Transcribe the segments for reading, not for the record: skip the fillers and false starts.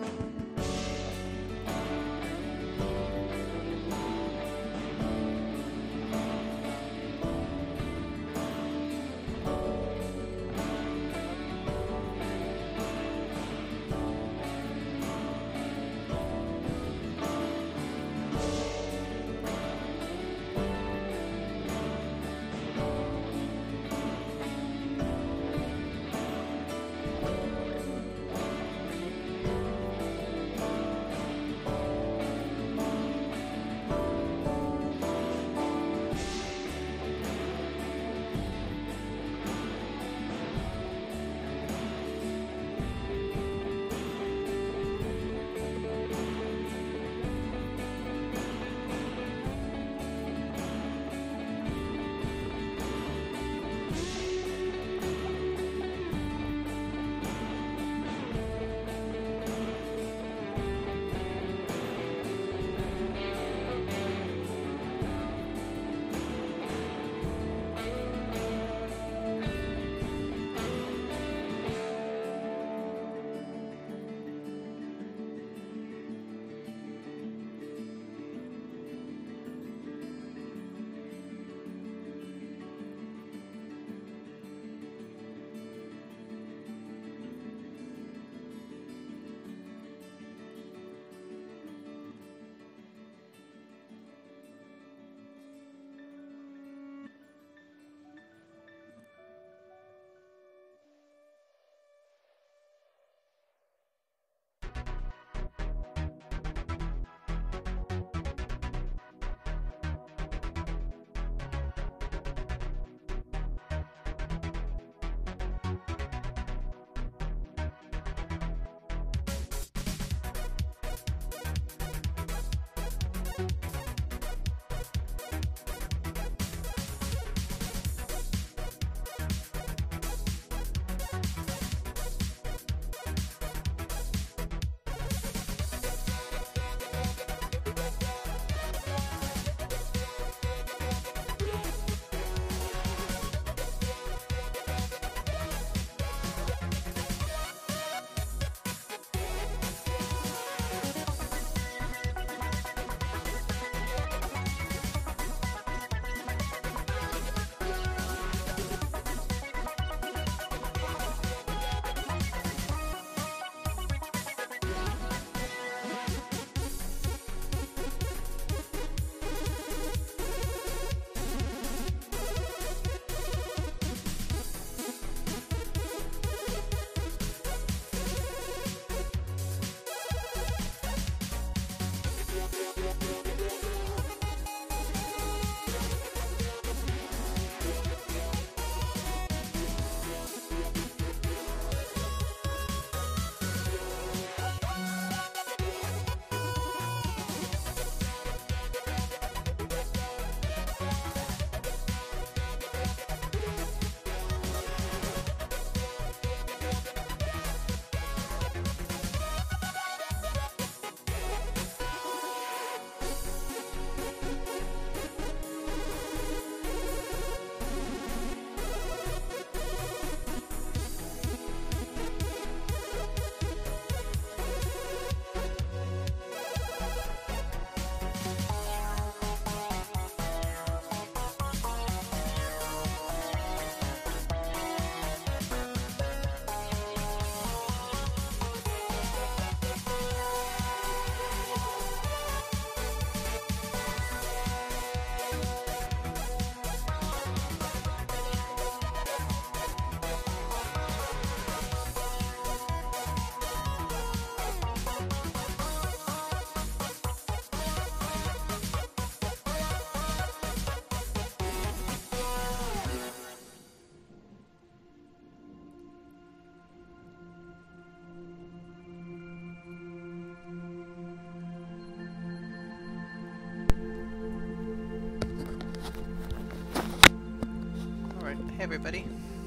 Hey everybody.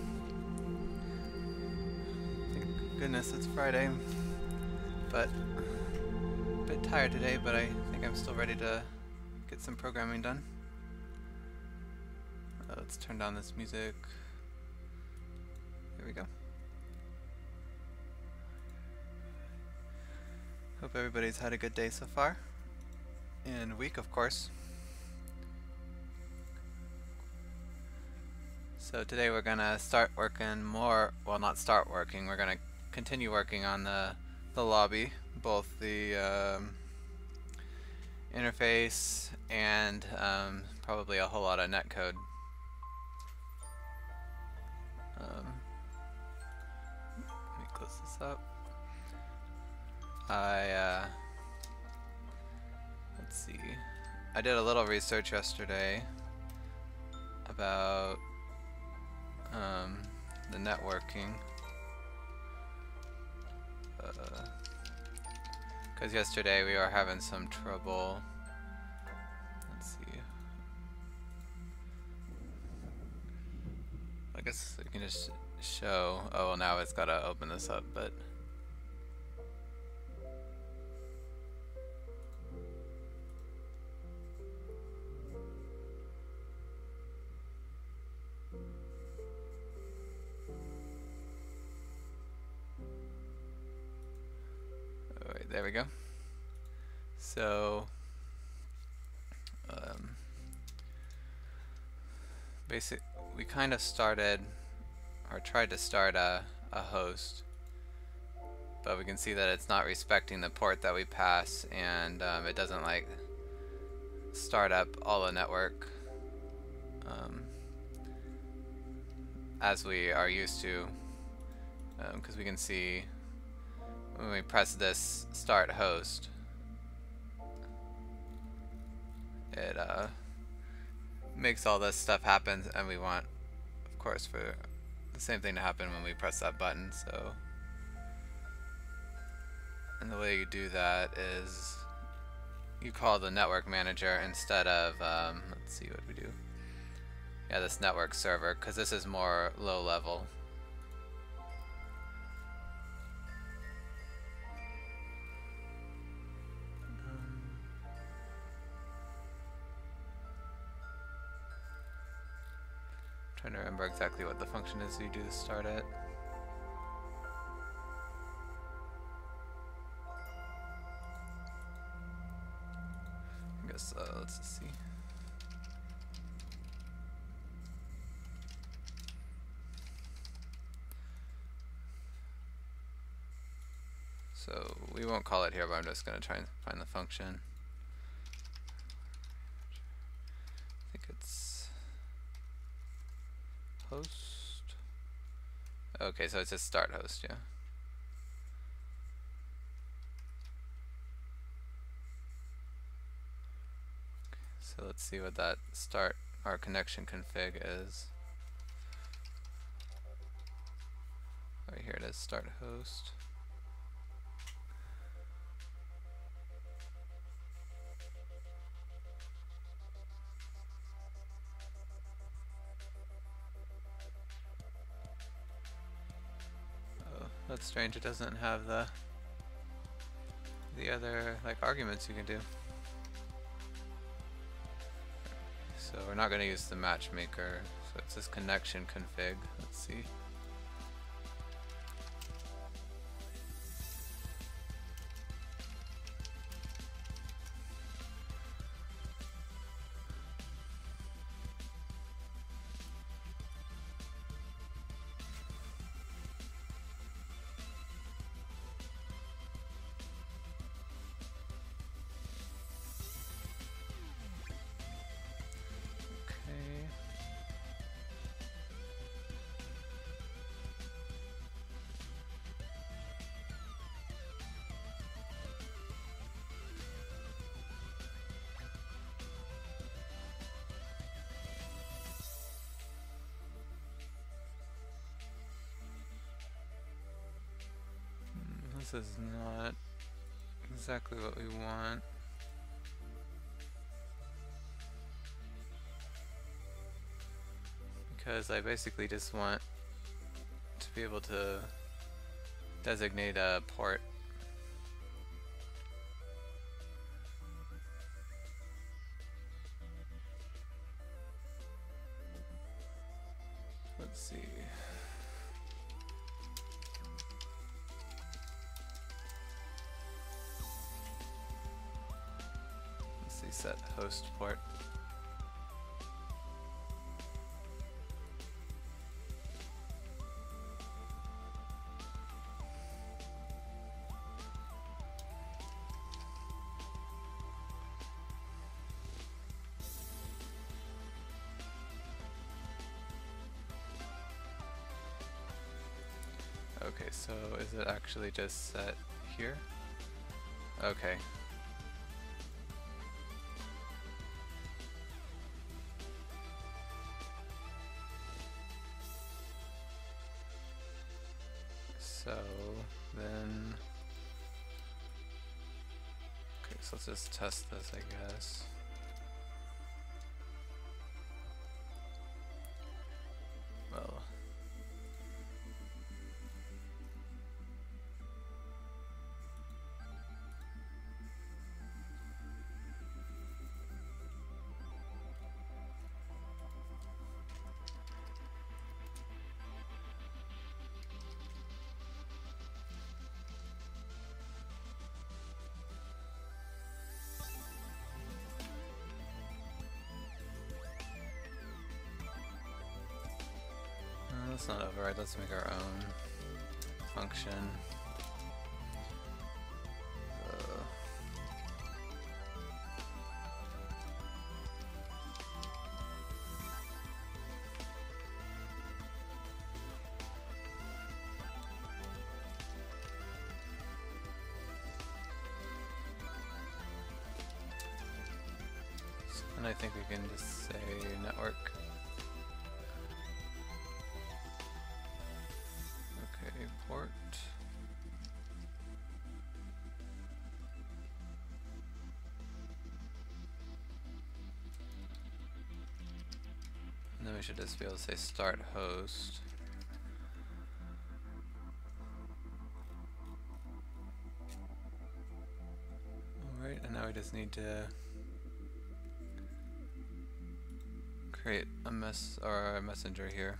Thank goodness it's Friday, but a bit tired today, but I think I'm still ready to get some programming done. Let's turn down this music. There we go. Hope everybody's had a good day so far. And week, of course. So today we're gonna start working more, well, not start working, we're gonna continue working on the lobby, both the interface and probably a whole lot of netcode. Let me close this up. Let's see. I did a little research yesterday about the networking. Because yesterday we were having some trouble. Let's see. I guess we can just show. Oh, well, now it's got to open this up, but. Alright, there we go. So, we kind of started, or tried to start a host, but we can see that it's not respecting the port that we pass, and it doesn't like start up all the network as we are used to, because we can see when we press this start host, it makes all this stuff happen, and we want, of course, for the same thing to happen when we press that button. So, and the way you do that is you call the network manager instead of let's see what we do. Yeah, this network server, because this is more low level. Trying to remember exactly what the function is you do to start it. I guess let's just see. So we won't call it here, but I'm just going to try and find the function. I think it's host. Okay, so it's just start host, yeah. So let's see what that start our connection config is. Right here it is, start host. Oh, that's strange. It doesn't have the other like arguments you can do. So we're not going to use the matchmaker. So it's this connection config. Let's see. This is not exactly what we want. Because I basically just want to be able to designate a port. Let's see. see, set host port. Okay, so is it actually just set here? Okay. So then, okay, so let's just test this, I guess. Well, let's not override, let's make our own function. And I think we can just say network. Okay, port. And then we should just be able to say start host. Alright, and now we just need to create a messenger here.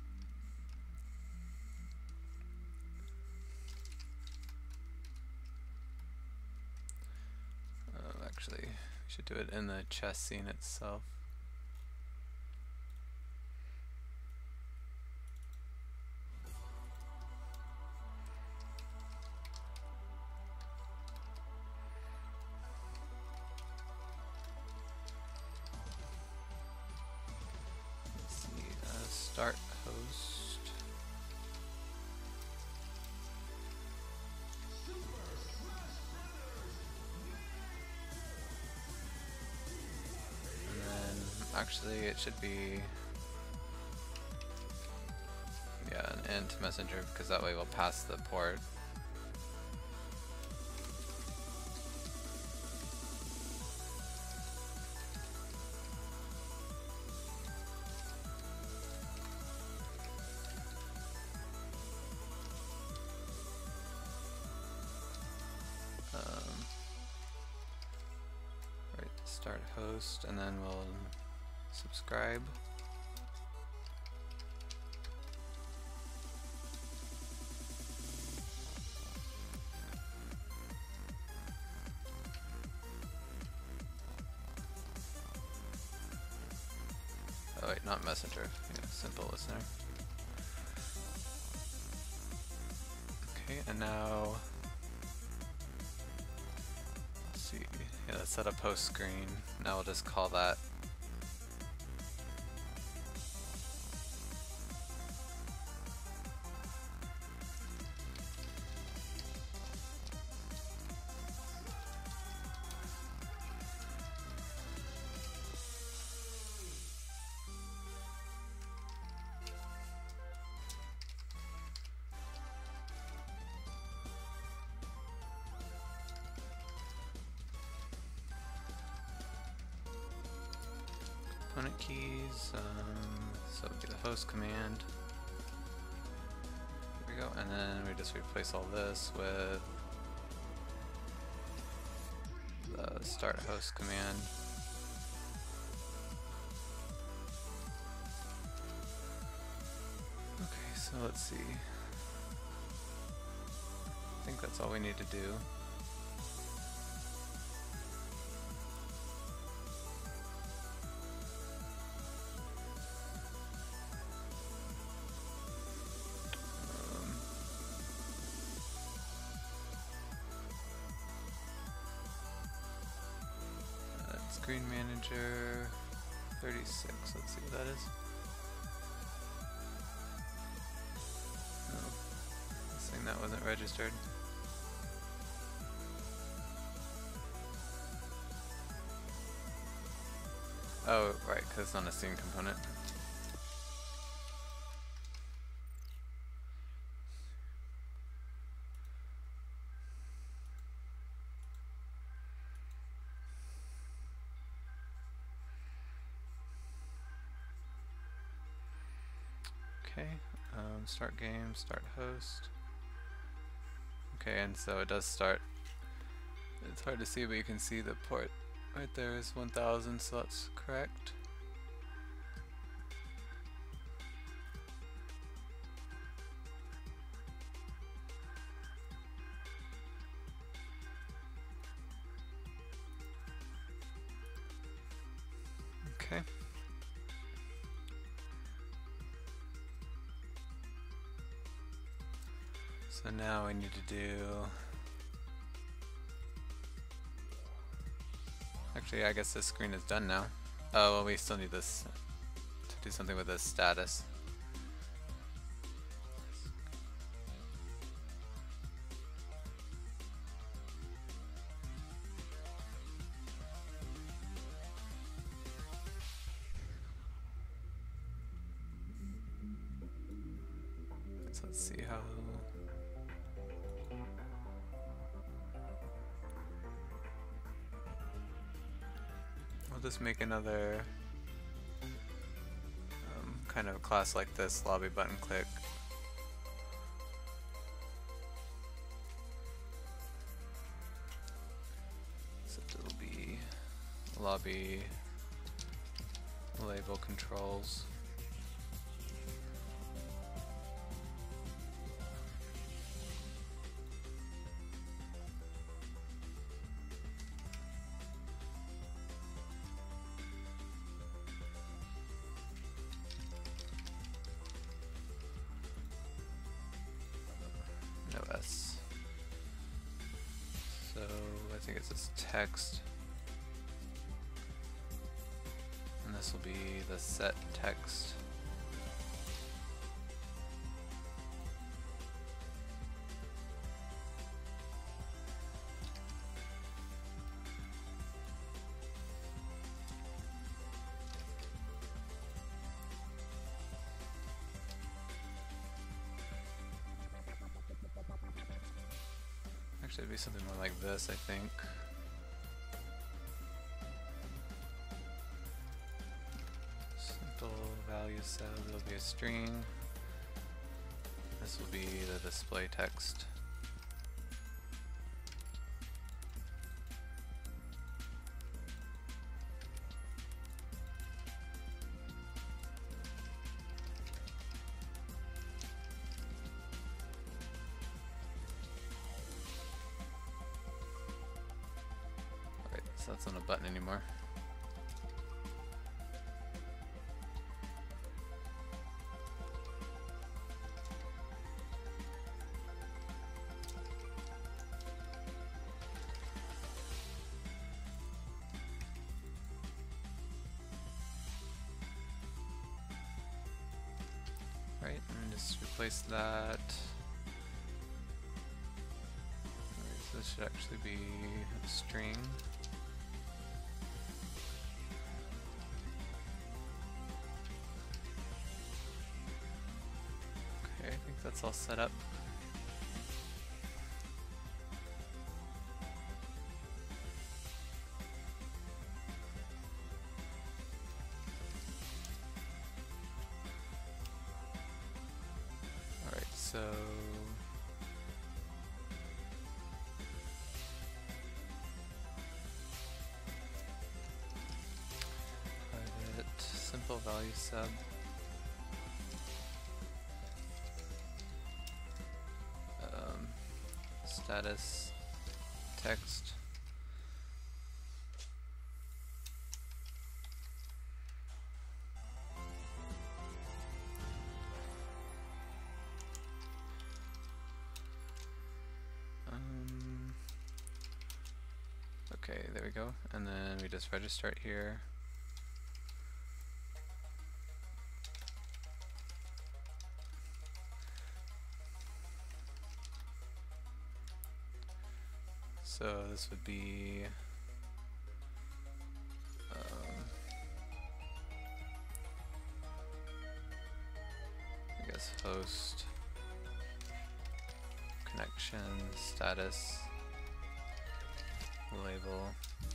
Actually, we should do it in the chess scene itself. Let's see, start host. Actually, it should be, yeah, an int messenger, because that way we'll pass the port. Right, start host, and then we'll subscribe. Oh wait, not messenger. Yeah, simple listener. Okay, and now let's see. Yeah, let's set a post screen. Now we'll just call that component keys, so it would be the host command. There we go, and then we just replace all this with the start host command. Okay, so let's see. I think that's all we need to do. screen manager 36. Let's see what that is. Oh, this thing that wasn't registered. Oh, right, because it's on a scene component. Okay, start game, start host. Okay, and so it does start. It's hard to see, but you can see the port right there is 1000, so that's correct. Okay. So now we need to do... Actually, I guess this screen is done now. Oh, well, we still need this to do something with this status. So let's see how... We'll just make another kind of class like this, lobby button click. So it'll be lobby label controls. No S. So I think it's this text. And this will be the set text. Actually, it'd be something more like this, I think. Simple value sub, there'll be a string. This will be the display text. So that's not a button anymore. Right, and just replace that. So this should actually be a string. I think that's all set up. Alright, so private simple value sub. Status text. Okay, there we go. And then we just register it here. So this would be I guess host connection status label.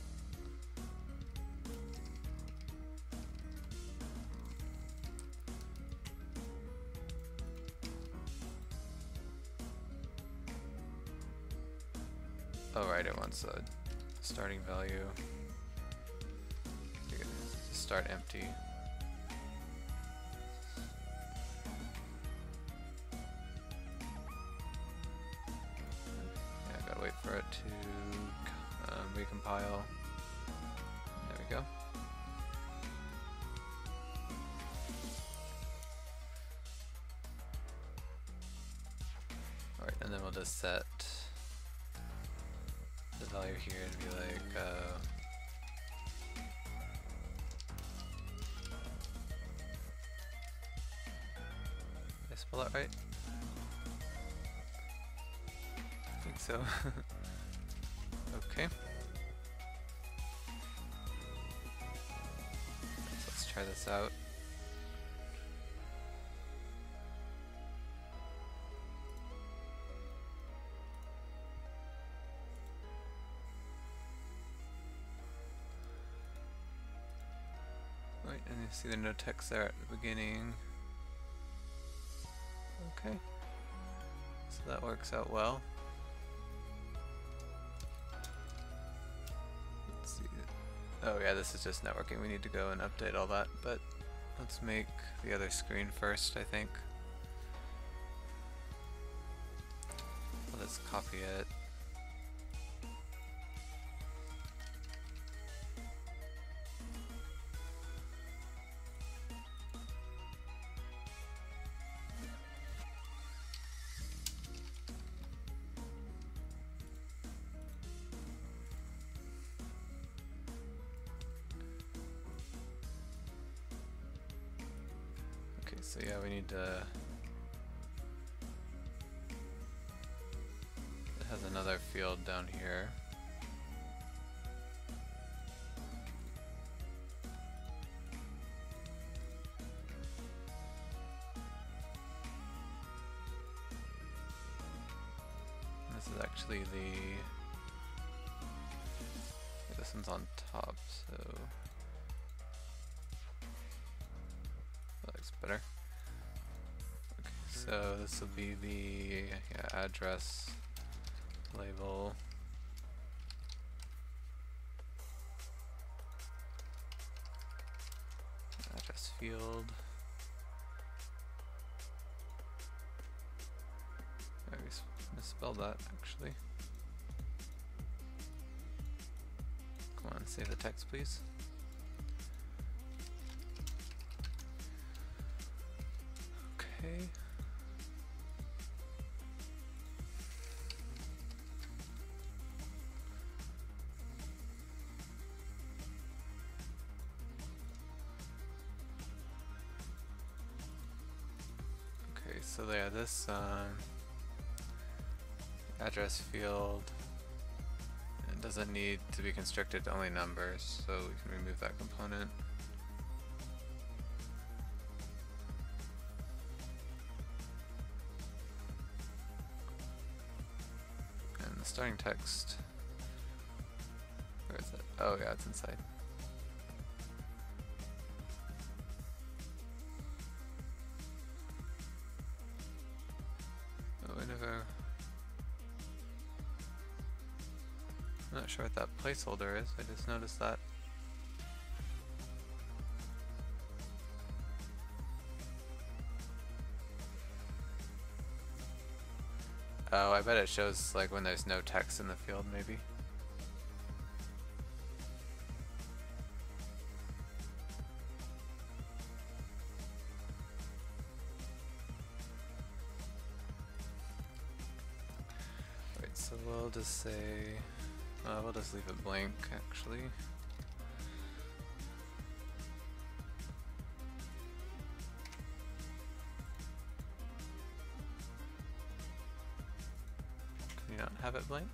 Oh right, it wants a starting value. Start empty. Yeah, I gotta wait for it to recompile. There we go. Alright, and then we'll just set the value here to be like did I spell that right? I think so. Okay. So let's try this out. Right, and you see the no text there at the beginning. Okay. So that works out well. Let's see. Oh yeah, this is just networking. We need to go and update all that, but let's make the other screen first, I think. Let's copy it. So yeah, we need to, it has another field down here. And this is actually this one's on top, so that looks better. So this will be the address label. Address field. I misspelled that actually. Come on, save the text please. Okay. So yeah, this address field, it doesn't need to be constricted to only numbers, so we can remove that component. And the starting text, where is it? Oh yeah, it's inside. I'm not sure what that placeholder is, I just noticed that. Oh, I bet it shows like when there's no text in the field maybe. Right, so we'll just say We'll just leave it blank, actually. Can you not have it blank?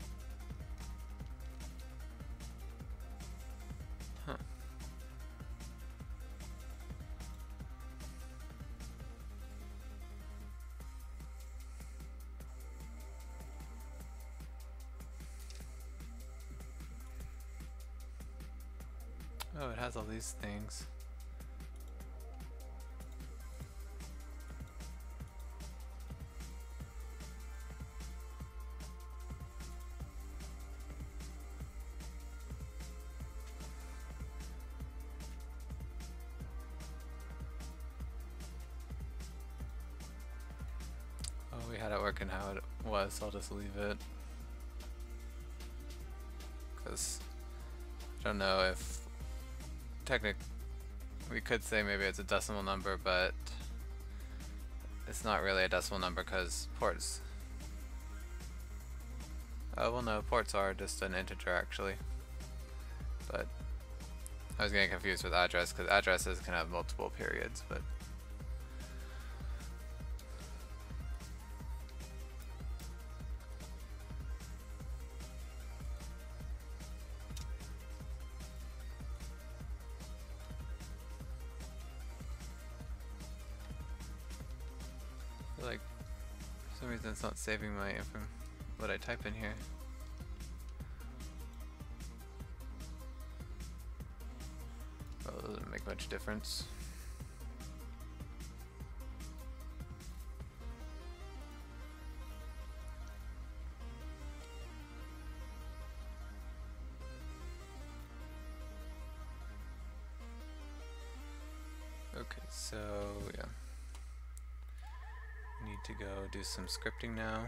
Huh. Oh, it has all these things. Oh, we had it working how it was, so I'll just leave it. Because I don't know if we could say maybe it's a decimal number, but it's not really a decimal number because ports. Oh, well, no, ports are just an integer actually. But I was getting confused with address because addresses can have multiple periods, but. Like, for some reason it's not saving my what I type in here. Well, it doesn't make much difference. Okay, so yeah. Need to go do some scripting now.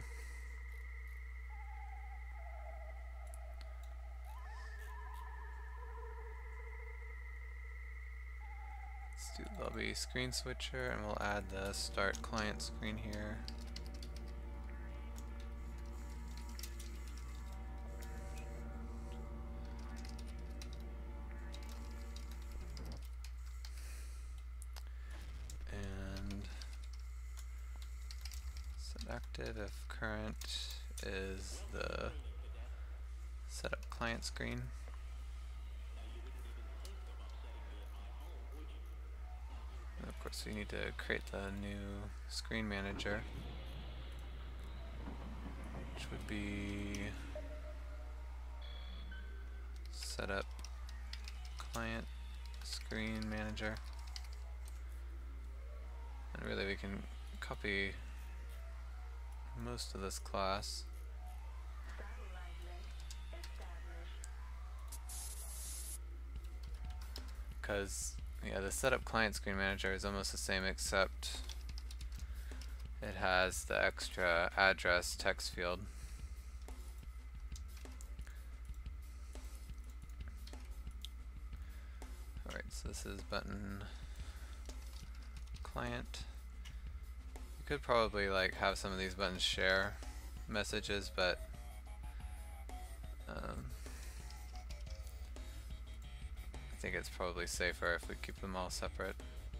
Let's do lobby screen switcher and we'll add the start client screen here. And set active if current is the setup client screen. And of course we need to create the new screen manager, which would be setup client screen manager. And really we can copy most of this class. Because yeah, the setup client screen manager is almost the same, except it has the extra address text field. Alright, so this is button client. You could probably like have some of these buttons share messages, but I think it's probably safer if we keep them all separate,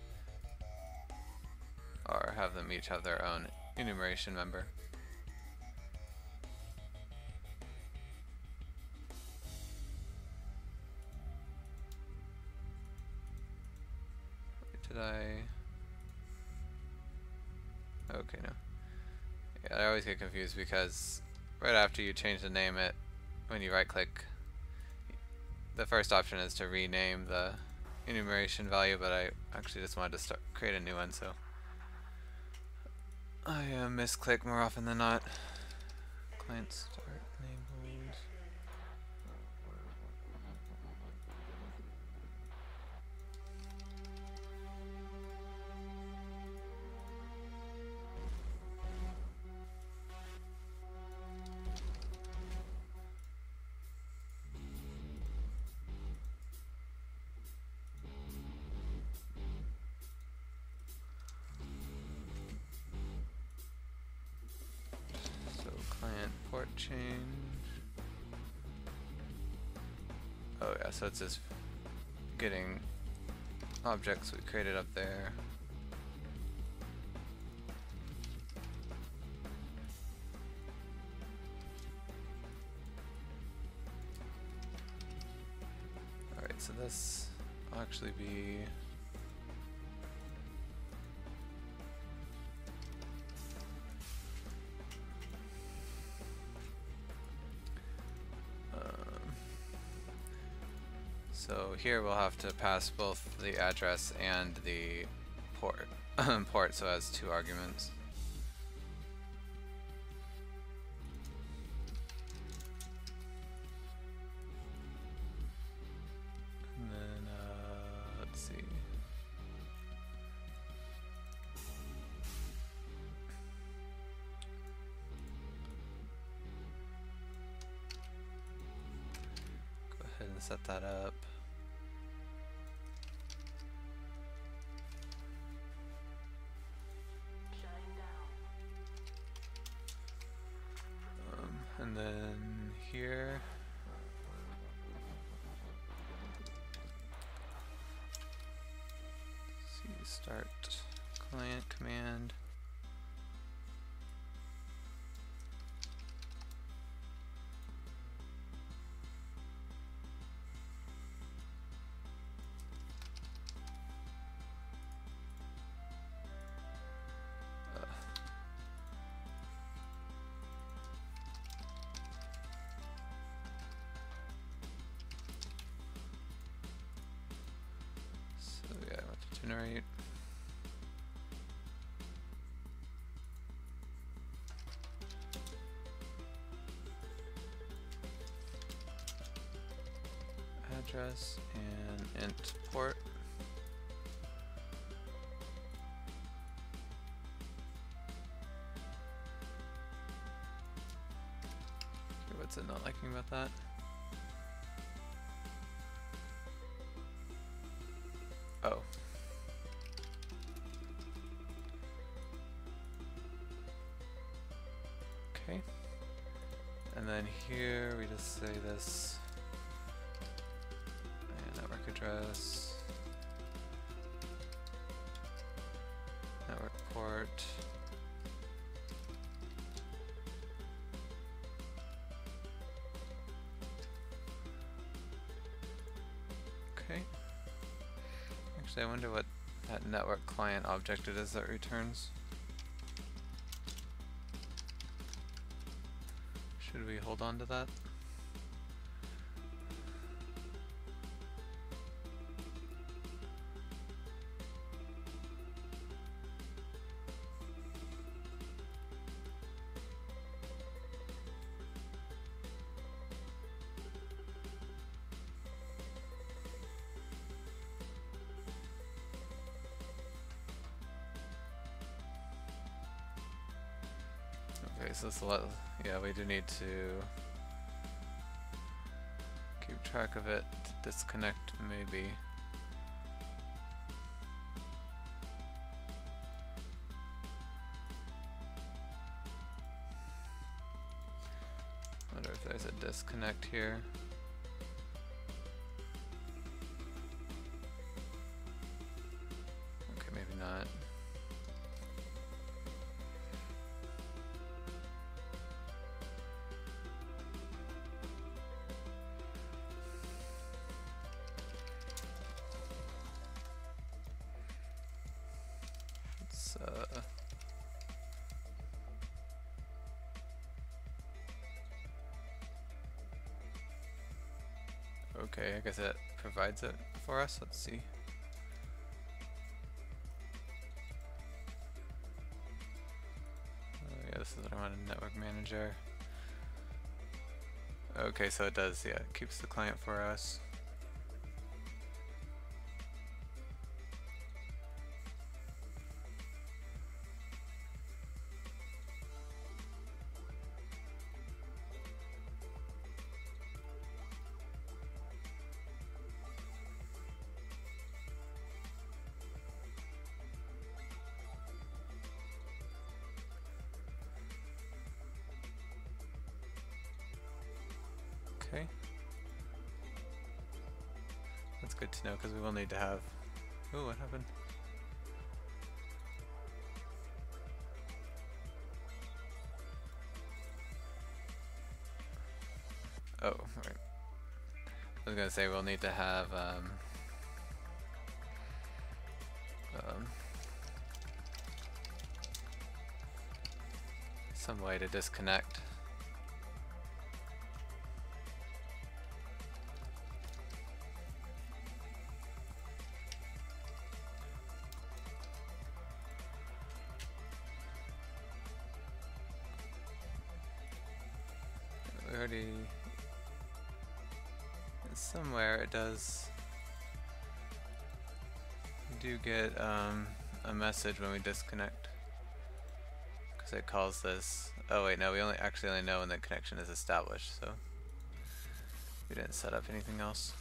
or have them each have their own enumeration member. Did I? Okay, no. Yeah, I always get confused because right after you change the name, when you right click, the first option is to rename the enumeration value, but I actually just wanted to create a new one, so I misclick more often than not. Client start enabled. Port change. Oh yeah, so it's just getting objects we created up there. Alright, so this will actually be so here we'll have to pass both the address and the port port, so it has 2 arguments. And then let's see. Go ahead and set that up. And then here, see, start client command. Generate. Address and int port. Okay, what's it not liking about that? Oh. Okay, and then here we just say this and network address, network port, okay. Actually, I wonder what that network client object it is that returns. Should we hold on to that? Okay, so it's a lot. Yeah, we do need to keep track of it. Disconnect, maybe. Wonder if there's a disconnect here. Okay, maybe not. Okay, I guess it provides it for us. Let's see. Yeah, this is what I want in Network Manager. Okay, so it does, yeah, it keeps the client for us. Okay. That's good to know because we will need to have... Ooh, what happened? Oh, right. I was gonna say we'll need to have some way to disconnect. We already... somewhere it does... we do get a message when we disconnect. Because it calls this... oh wait, no, we only know when the connection is established, so... we didn't set up anything else.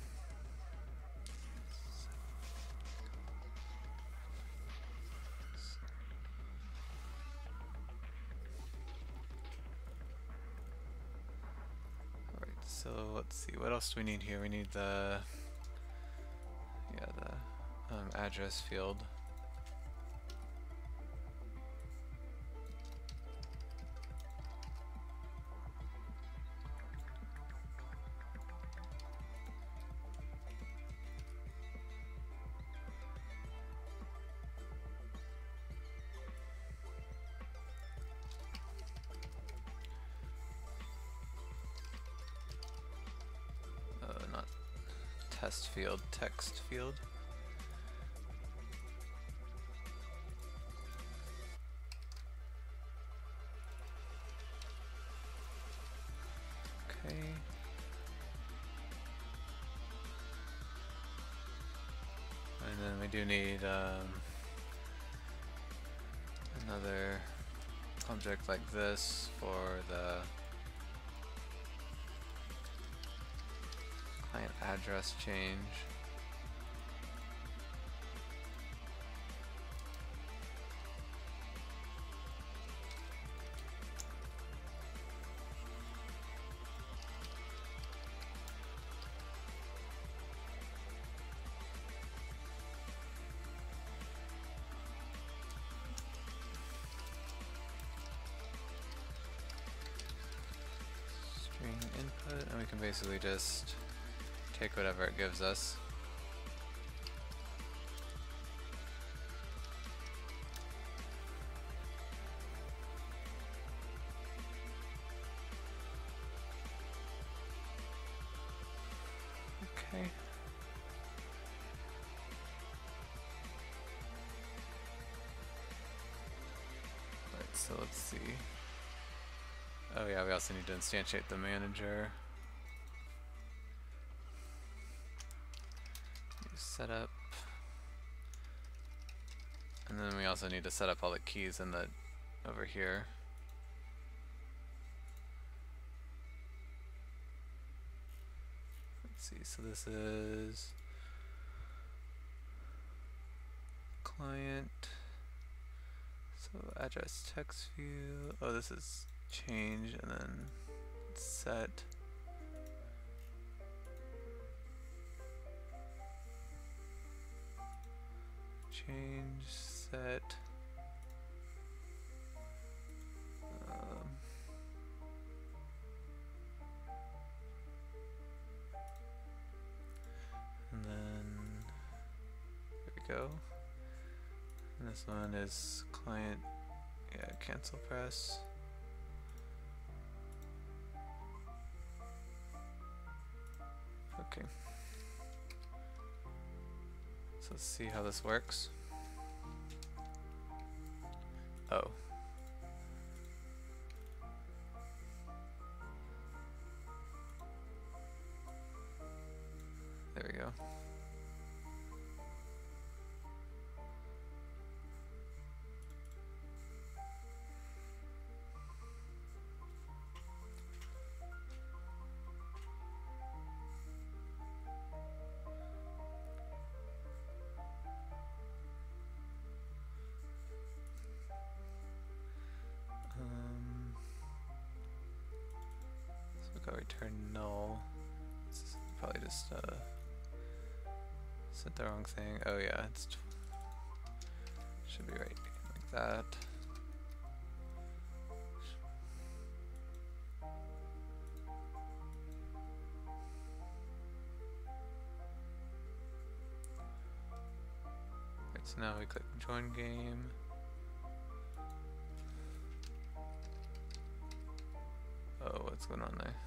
Alright, so let's see, what else do we need here? We need the... yeah, the address field. Not test field, text field. Okay. And then we do need another object like this for the client address change. String input, and we can basically just take whatever it gives us. Okay. Alright, so let's see. Oh yeah, we also need to instantiate the manager. Setup. And then we also need to set up all the keys in the over here. Let's see, so this is client. So address text view. Oh, this is change and then set. Change set. And then there we go. And this one is client, yeah, cancel press. Okay. So let's see how this works. Oh. There we go. So we'll go return null. This is probably just Said the wrong thing. Oh yeah, it's should be right like that. Right, so now we click join game. Oh, what's going on there?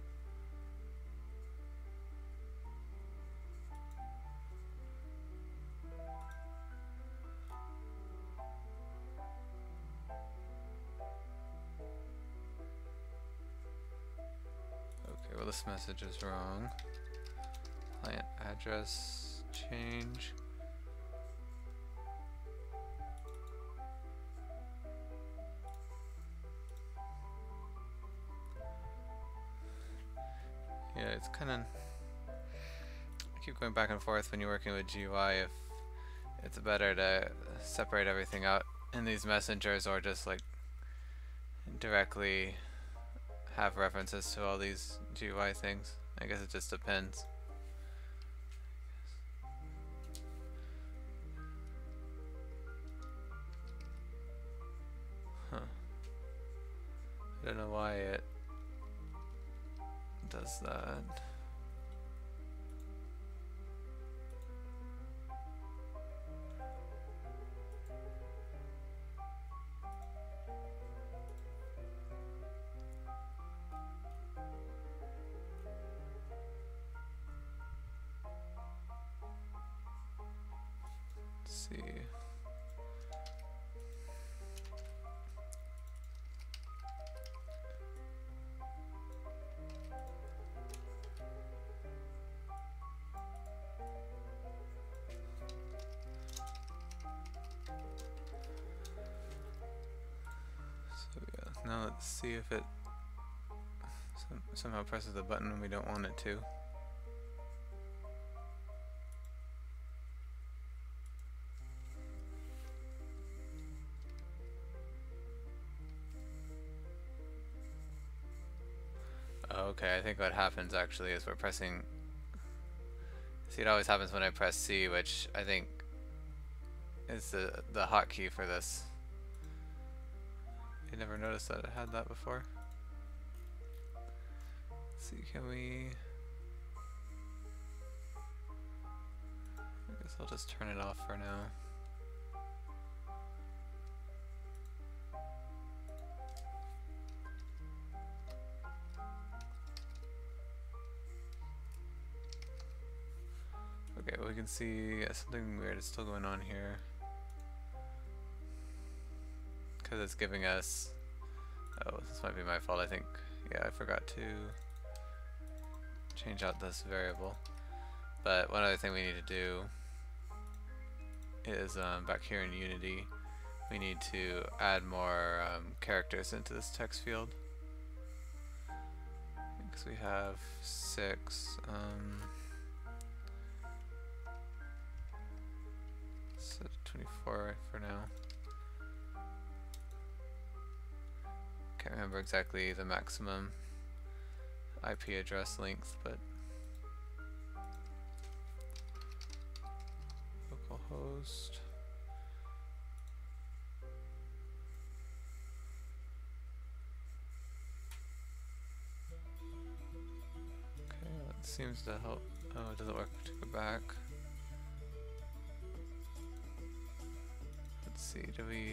Okay, well this message is wrong. Client address change. Yeah, it's kind of, I keep going back and forth when you're working with GUI if it's better to separate everything out in these messengers or just like directly have references to all these GUI things. I guess it just depends. Huh. I don't know why it does that. Let's see. So yeah, now let's see if it somehow presses the button when we don't want it to. Okay, I think what happens actually is we're pressing. See, it always happens when I press C, which I think is the hotkey for this. I never noticed that it had that before. Let's see, can we? I guess I'll just turn it off for now. Okay, well, we can see something weird is still going on here. Because it's giving us... Oh, this might be my fault, I think. Yeah, I forgot to change out this variable. But one other thing we need to do is back here in Unity, we need to add more characters into this text field. Because we have 6. Set 24 for now. Can't remember exactly the maximum IP address length, but localhost. Okay, that seems to help. Oh, it doesn't work to go back. Let's see, do we...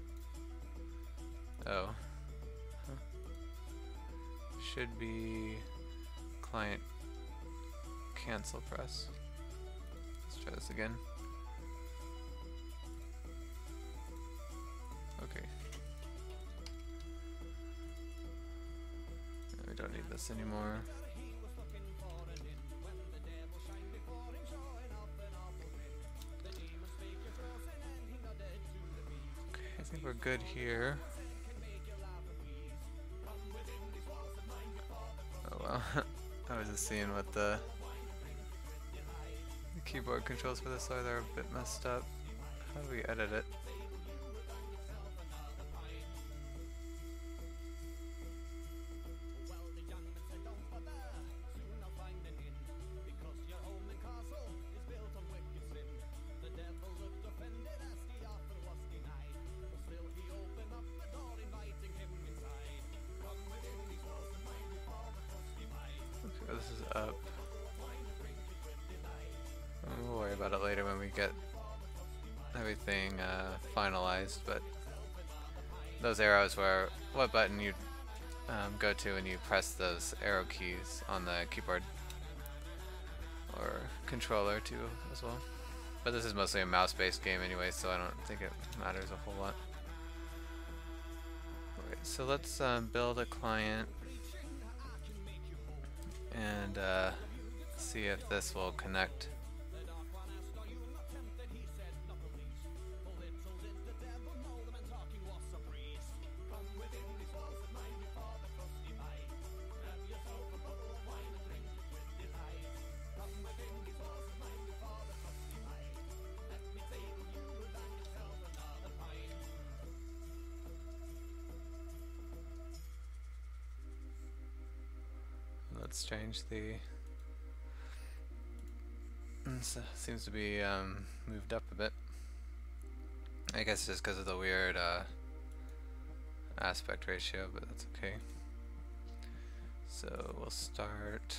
Oh. Huh. Should be client cancel press. Let's try this again. Okay. We don't need this anymore. Okay, I think we're good here. Oh well, I was just seeing what the keyboard controls for this are. They're a bit messed up. How do we edit it? about it later when we get everything finalized, but those arrows were what button you go to when you press those arrow keys on the keyboard, or controller too as well. But this is mostly a mouse-based game anyway, so I don't think it matters a whole lot. Okay, so let's build a client and see if this will connect. Let's change the... seems to be moved up a bit. I guess just because of the weird aspect ratio, but that's okay. So we'll start...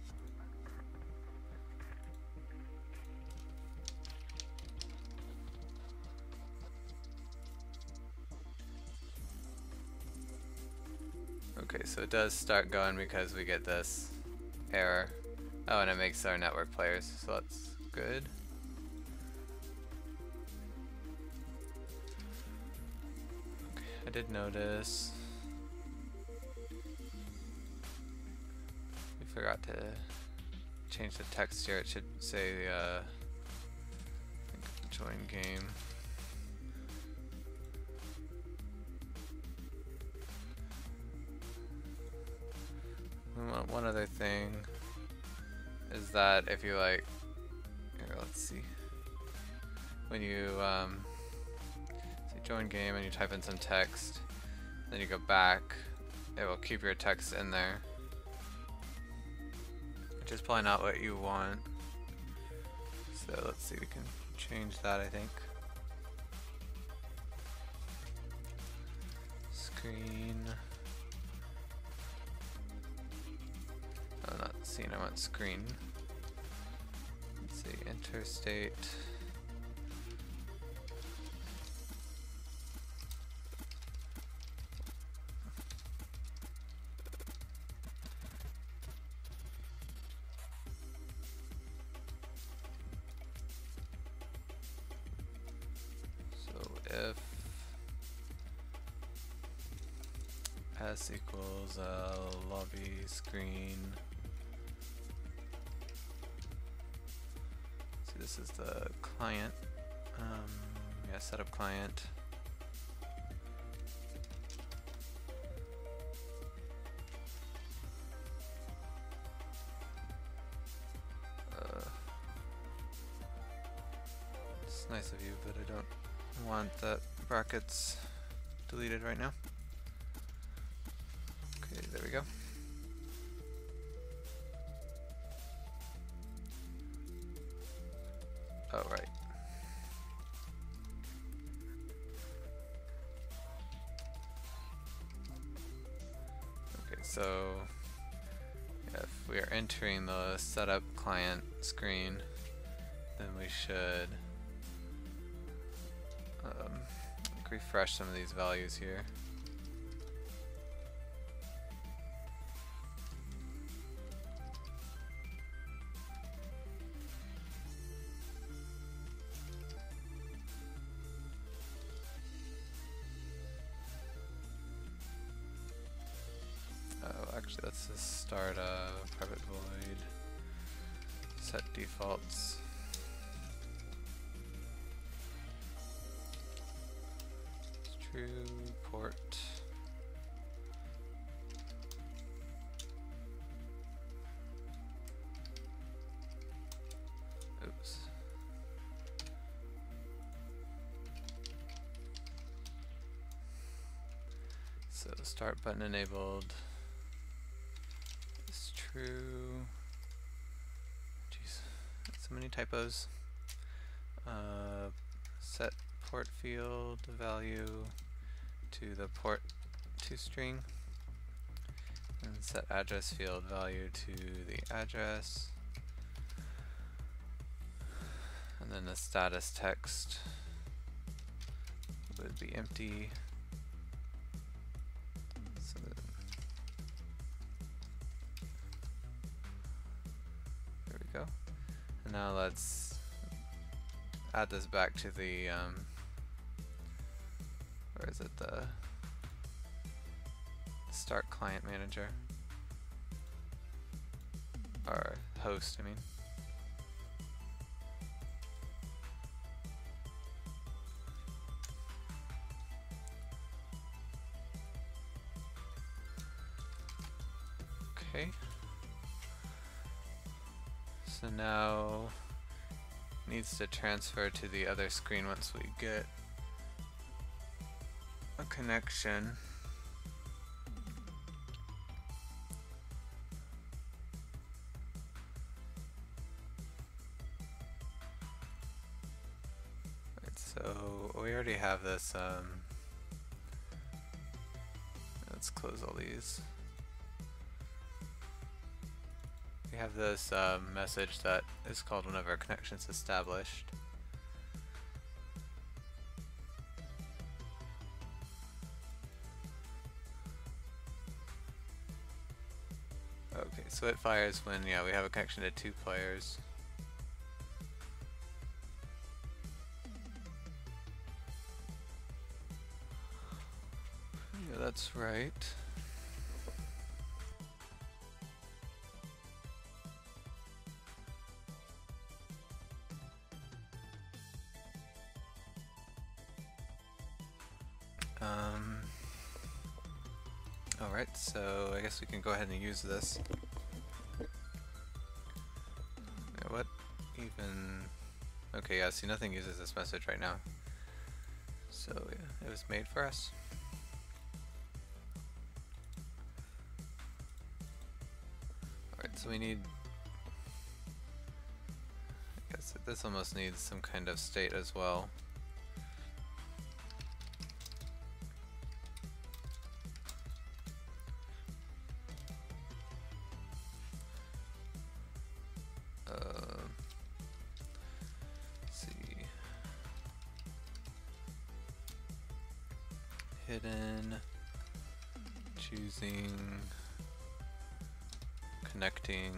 Okay, so it does start going because we get this error. Oh, and it makes our network players, so that's good. Okay, I did notice we forgot to change the text here. It should say join game. One other thing is that if you like, here, let's see, when you say join game and you type in some text, then you go back, it will keep your text in there, which is probably not what you want. So let's see, we can change that, I think. Screen. Oh, not scene, I want screen. Let's see, interstate. So if s equals lobby screen. See, this is the client. Yeah, setup client. It's nice of you, but I don't want that brackets deleted right now. Okay, there we go. Oh, right. Okay, so if we are entering the setup client screen, then we should refresh some of these values here. Actually, let's just start a private void, set defaults. True port. Oops. So start button enabled. True. Jeez, so many typos. Set port field value to the port to string, and set address field value to the address, And then the status text would be empty. So there we go. And now let's add this back to the where is it, the start client manager, or host, I mean. Okay. So now needs to transfer to the other screen once we get a connection. Right, so we already have this, let's close all these. We have this message that is called whenever a connection is established. Okay, so it fires when, yeah, we have a connection to 2 players. Yeah, that's right. Alright, so I guess we can go ahead and use this. Yeah, what even... Okay, yeah, see, nothing uses this message right now. So, yeah, it was made for us. Alright, so we need... I guess this almost needs some kind of state as well. Hidden, choosing, connecting.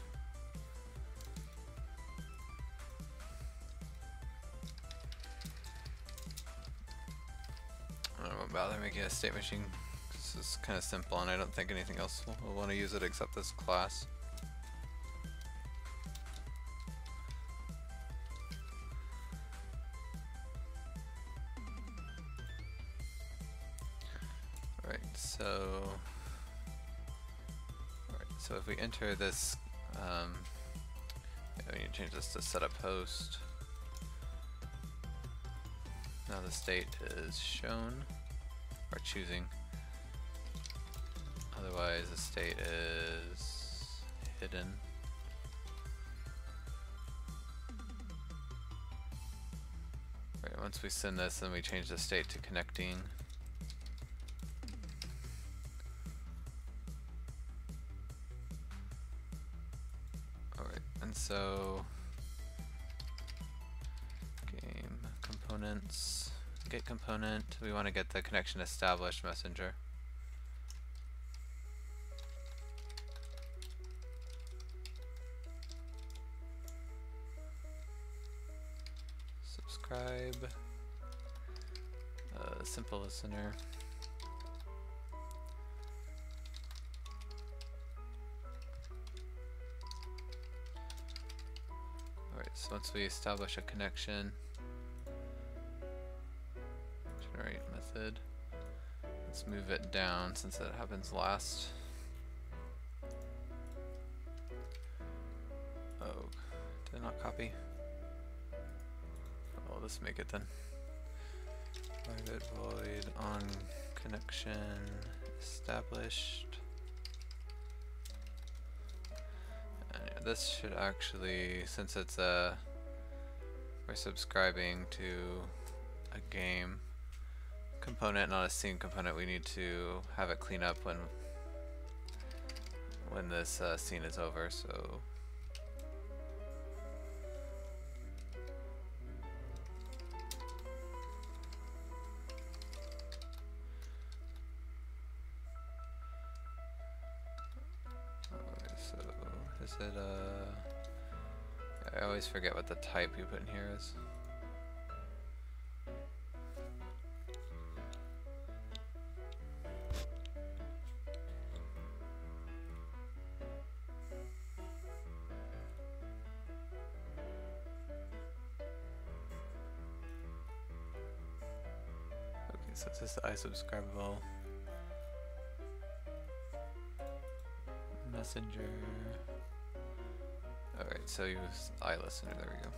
I won't bother making a state machine. This is kind of simple, and I don't think anything else will want to use it except this class. So if we enter this, yeah, we need to change this to setup host. Now the state is shown, or choosing. Otherwise the state is hidden. Right, once we send this, then we change the state to connecting. So, game components, get component, we want to get the connection established messenger. Subscribe, simple listener. So once we establish a connection, generate method, let's move it down since that happens last. Oh, did I not copy? I'll just make it then. Private void on connection established. This should actually, since it's we're subscribing to a game component, not a scene component, we need to have it clean up when this scene is over. So Is it I always forget what the type you put in here is. Okay, so it's just the iSubscribable messenger. Alright, so use iListener, there we go.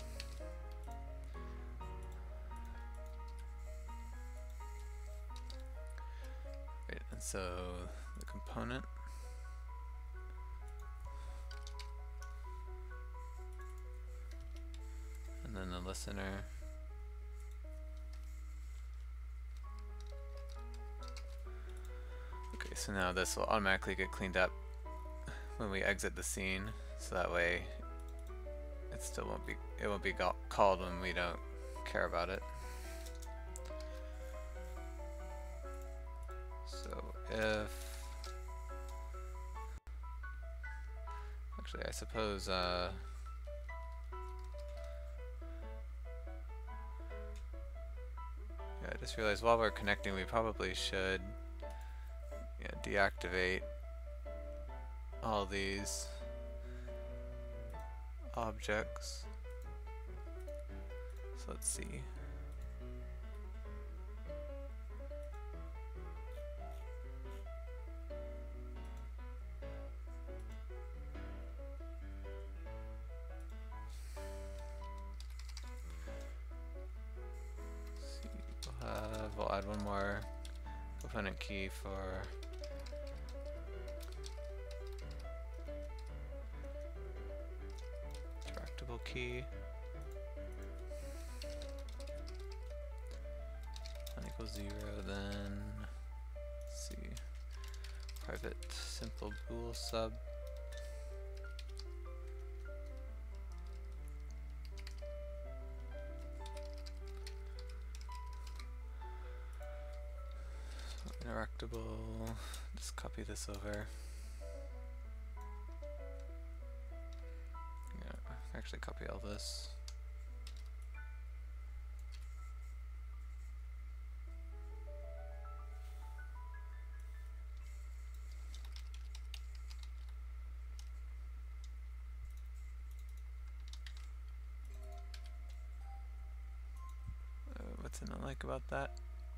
Right, and so the component. And then the listener. Okay, so now this will automatically get cleaned up when we exit the scene, so that way it still won't be called when we don't care about it. So if actually I suppose yeah, I just realized while we're connecting we probably should deactivate all these objects. So let's see. We'll add one more component key for interactable key. Equals 0, then let's see, private simple bool sub. Interactable, just copy this over. Yeah, actually copy all this. What's it not like about that?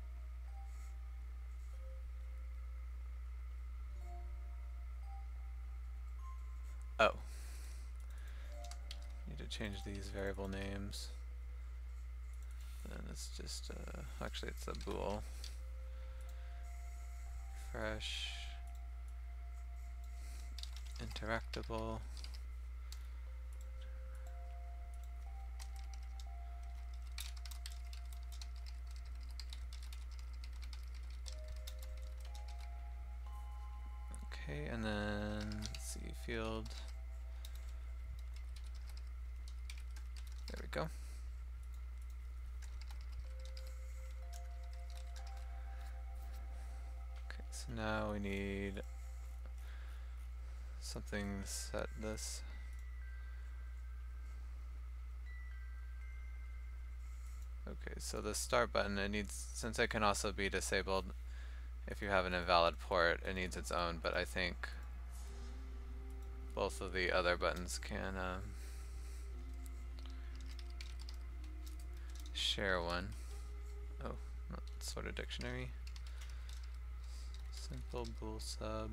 Oh. Need to change these variable names. And it's just, actually it's a bool. Fresh. Interactable. Okay, and then let's see, field. There we go. Okay, so now we need something to set this. Okay, so the start button, it needs, since it can also be disabled if you have an invalid port, it needs its own, but I think both of the other buttons can share one. Oh, not sort of dictionary. Simple bool sub.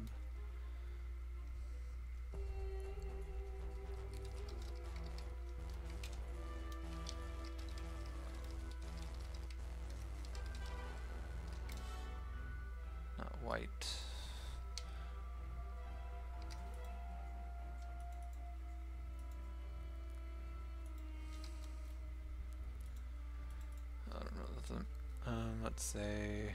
Not white. I don't know. Let's say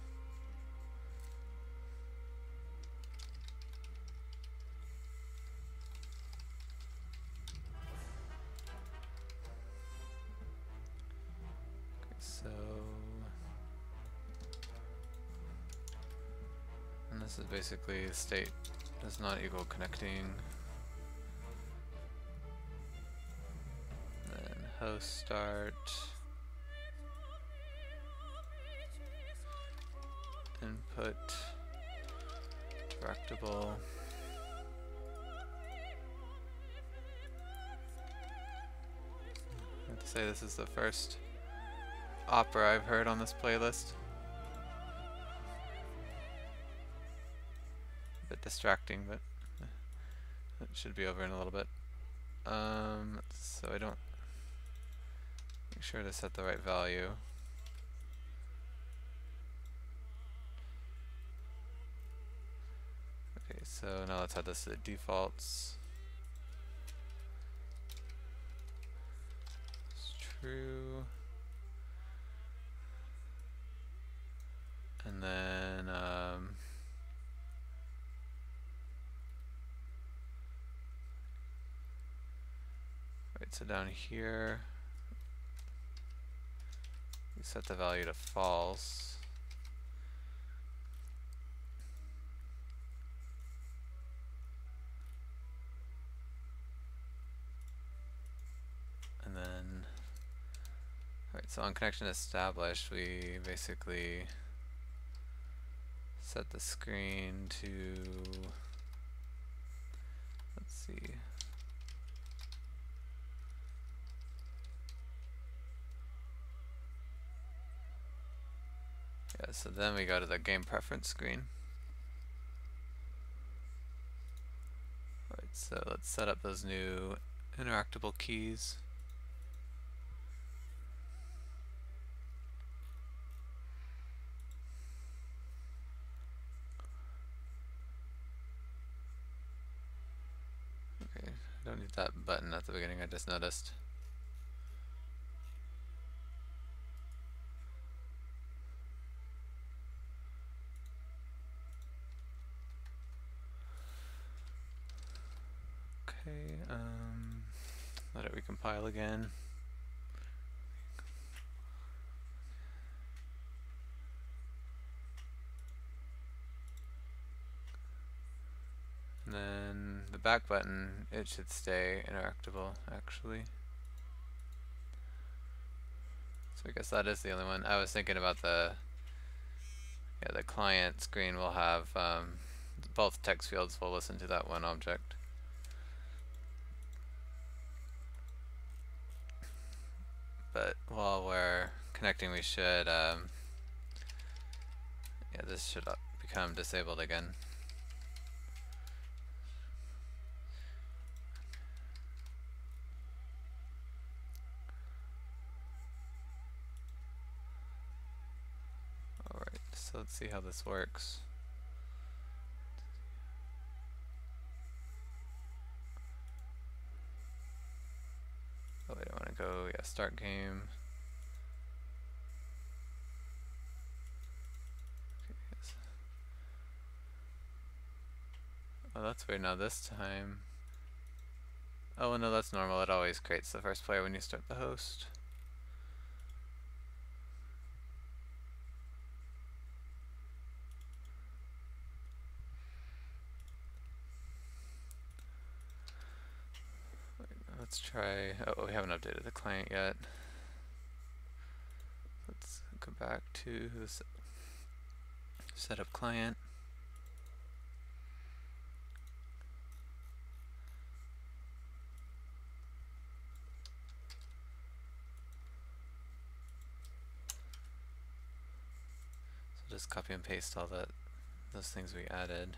so, and this is basically state does not equal connecting. host start. Input directable. I have to say this is the first opera I've heard on this playlist. A bit distracting, but it should be over in a little bit. So I don't make sure to set the right value. Okay, so now let's add this to the defaults. It's true. And then right, so down here we set the value to false. And then, alright, so on connection established, we basically set the screen to, let's see, yeah, so then we go to the game preference screen. Alright, so let's set up those new interactable keys. Okay, I don't need that button at the beginning, I just noticed. Okay, let it recompile again. And then the back button, it should stay interactable actually. So I guess that is the only one. I was thinking about the client screen will have both text fields will listen to that one object. But while we're connecting, we should this should become disabled again. Alright, so let's see how this works. Oh wait, I want to go, start game. Okay, yes. Oh, that's weird. Now this time, oh well, no, that's normal. It always creates the first player when you start the host. Let's try, oh, we haven't updated the client yet. Let's go back to this setup client. So just copy and paste all those things we added.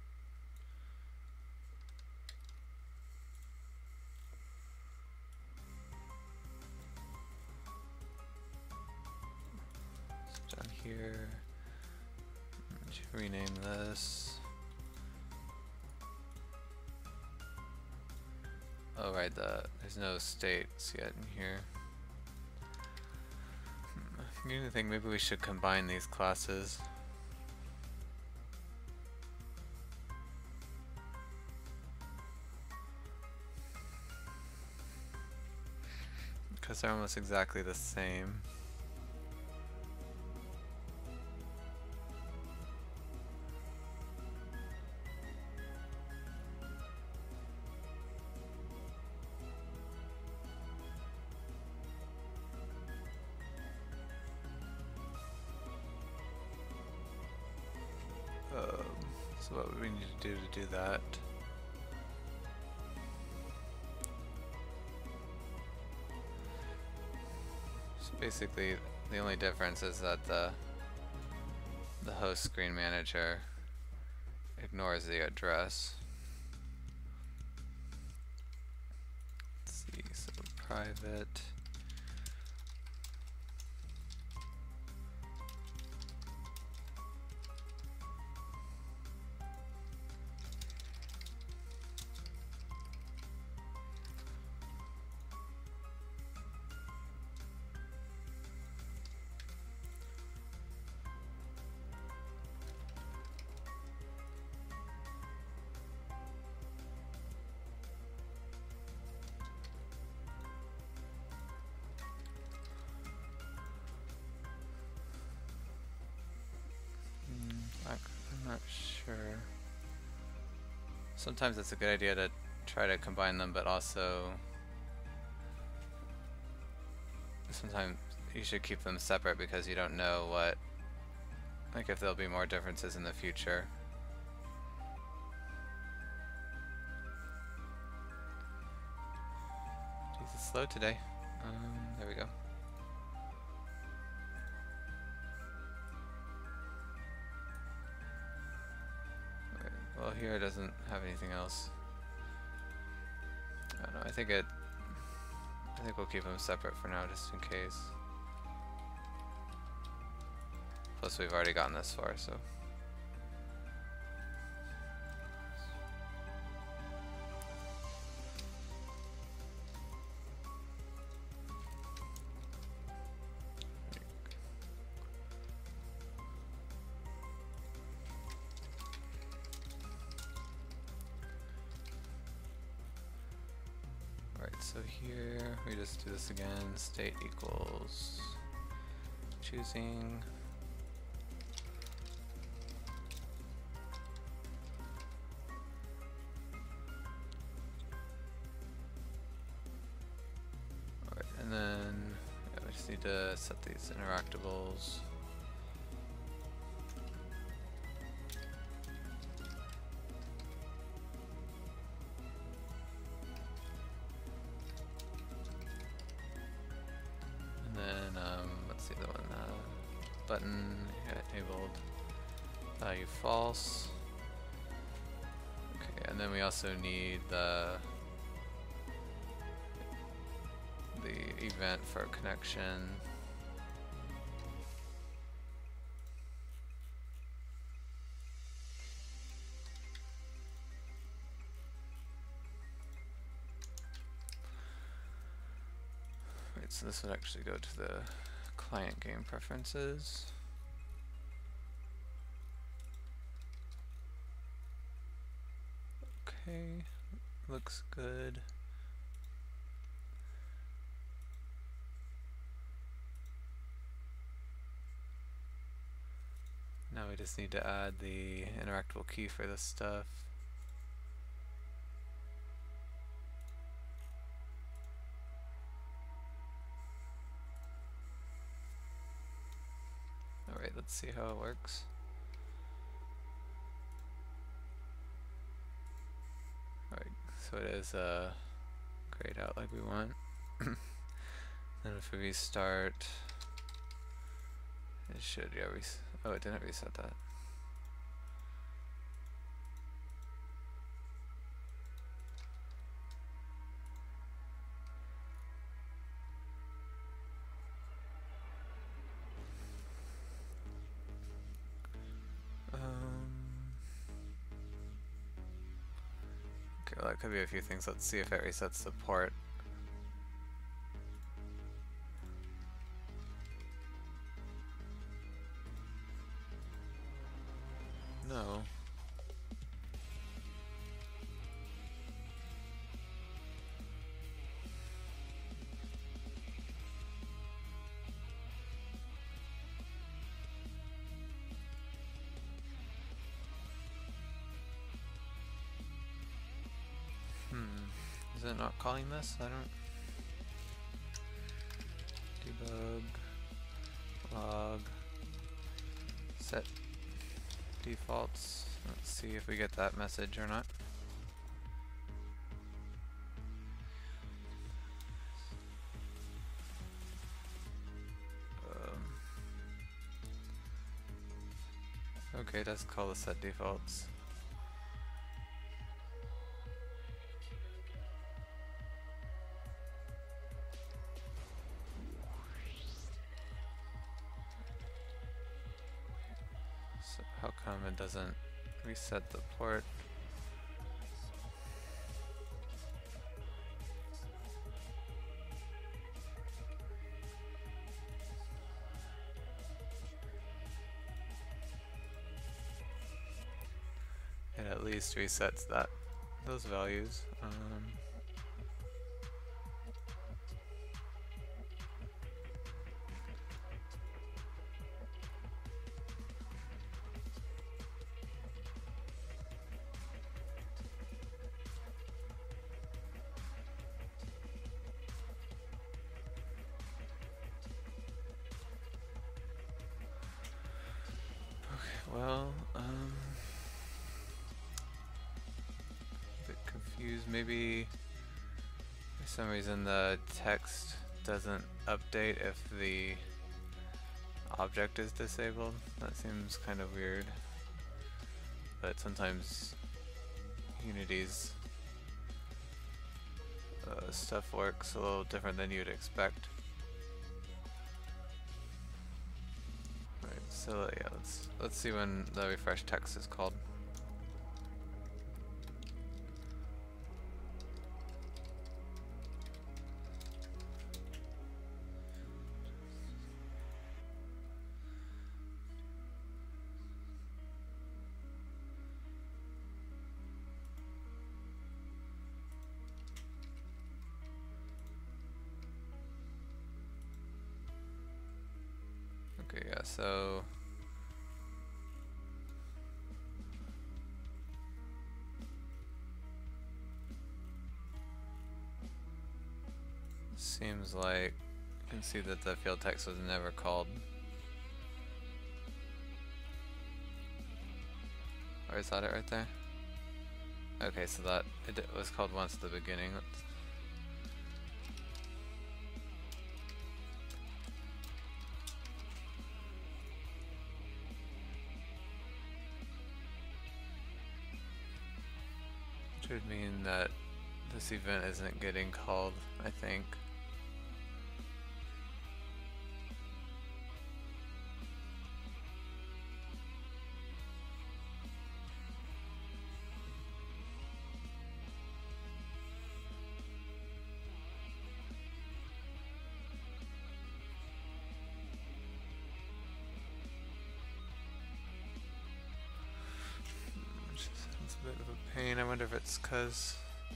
Down here, rename this. Oh right, there's no states yet in here. I'm beginning to think maybe we should combine these classes. Because they're almost exactly the same. what we need to do that. So basically, the only difference is that the host screen manager ignores the address. Let's see, so private. I'm not sure. Sometimes it's a good idea to try to combine them, but also sometimes you should keep them separate because you don't know what, like if there'll be more differences in the future. Jeez, it's slow today. There we go. Well, here it doesn't have anything else. I don't know. I think we'll keep them separate for now, just in case. Plus, we've already gotten this far, so. So here we just do this again, state equals choosing alright, and then we just need to set these interactables. Button enabled value false. Okay, and then we also need the event for connection. Right, so this would actually go to the client game preferences. Okay, looks good. Now we just need to add the interactable key for this stuff. Alright, let's see how it works. Alright, so it is grayed out like we want. Then if we restart, it should, yeah, oh, it didn't reset that. Okay, well, that could be a few things. Let's see if it resets the port. No. Is it not calling this? I don't... Debug, log, set defaults. Let's see if we get that message or not. Okay, let's call the set defaults. So how come it doesn't reset the port? It at least resets those values. Well, a bit confused. Maybe for some reason the text doesn't update if the object is disabled. That seems kind of weird. But sometimes Unity's stuff works a little different than you'd expect. So yeah, let's see when the refresh text is called. Okay, yeah, so seems like you can see that the field text was never called. Or is that it right there? Okay, so that it was called once at the beginning. Which would mean that this event isn't getting called, I think. It's a bit of a pain. I wonder if it's because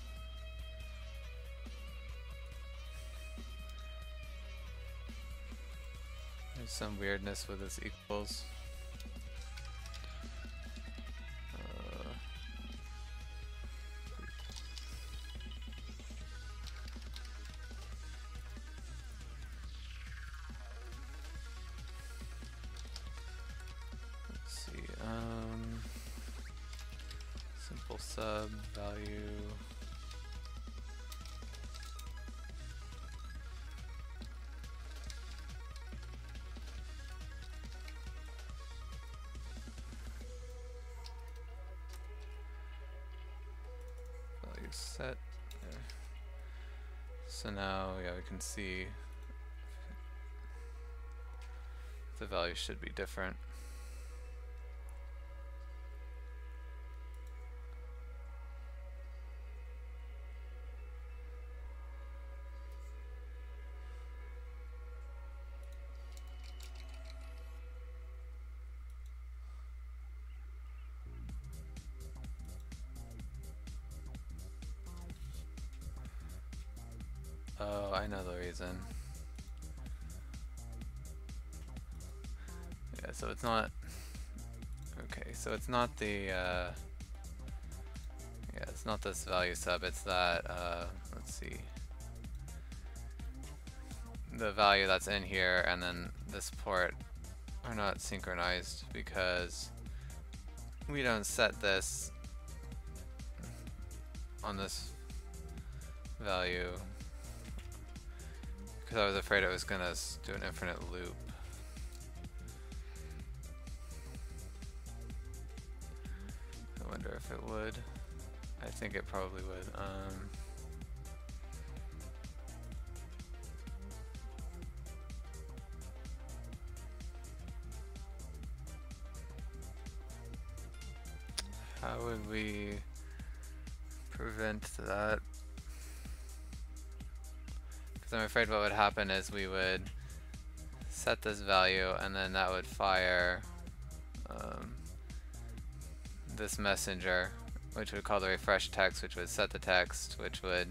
there's some weirdness with this equals. Let's see. Simple sub value. Value set. There. So now, yeah, we can see the value should be different. Oh, I know the reason. Yeah, so it's not... Okay, so it's not the... yeah, it's not this value sub, it's that... let's see. The value that's in here and then this port are not synchronized because we don't set this on this value because I was afraid it was gonna do an infinite loop. I wonder if it would. I think it probably would. How would we prevent that? Because I'm afraid what would happen is we would set this value and then that would fire this messenger, which would call the refresh text, which would set the text, which would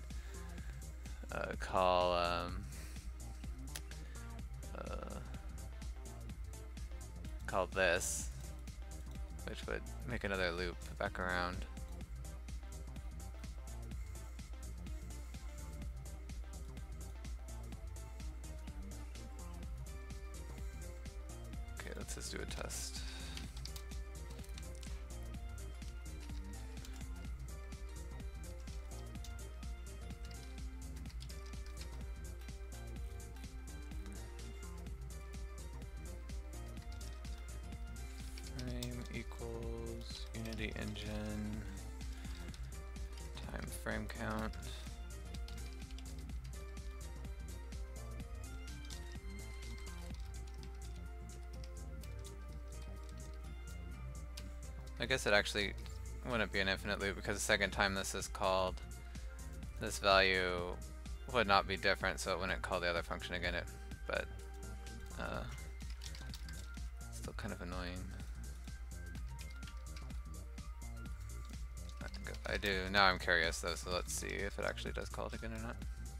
call this, which would make another loop back around. Okay, let's just do a test. Equals Unity engine time frame count. I guess it actually wouldn't be an infinite loop because the second time this is called, this value would not be different, so it wouldn't call the other function again. But still kind of annoying. I do. Now I'm curious though, so let's see if it actually does call it again or not.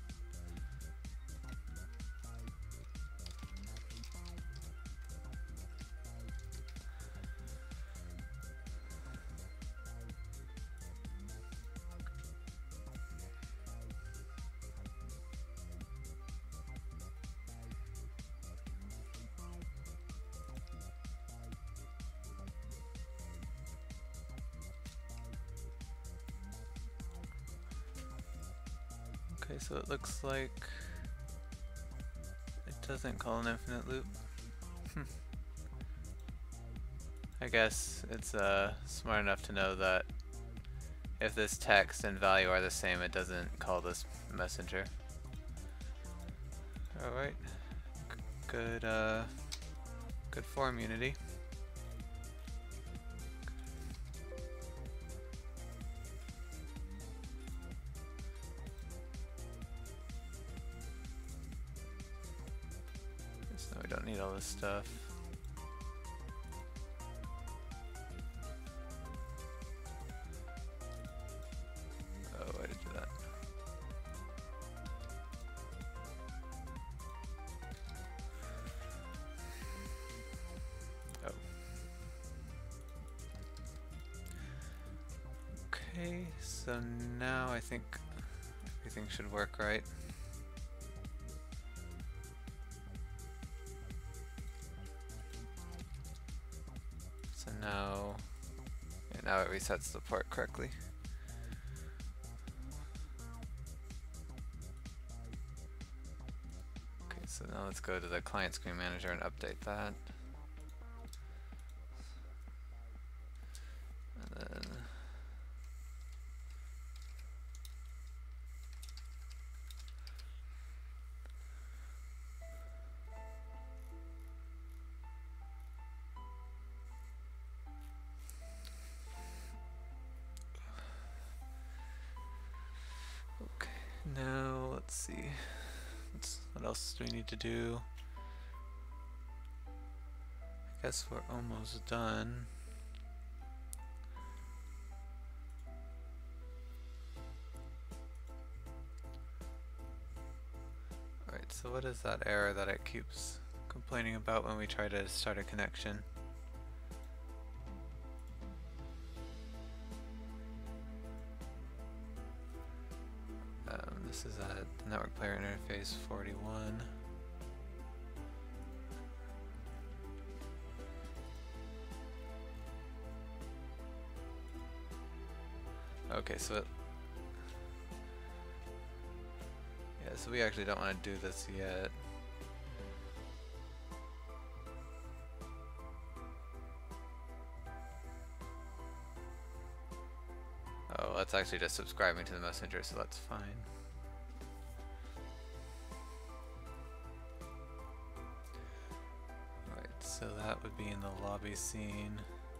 Okay, so it looks like it doesn't call an infinite loop. I guess it's smart enough to know that if this text and value are the same, it doesn't call this messenger. Alright, good form, Unity. So we don't need all this stuff. Oh, why did I do that? Oh. Okay, so now I think everything should work right. So now, yeah, now it resets the port correctly. Okay, so now let's go to the client screen manager and update that. And then now let's see, what else do we need to do? I guess we're almost done. Alright, so what is that error that it keeps complaining about when we try to start a connection? This is at the network player interface 41. Okay, so yeah, so we actually don't want to do this yet. Oh, that's actually just subscribing to the messenger, so that's fine. Alright, so that would be in the lobby scene.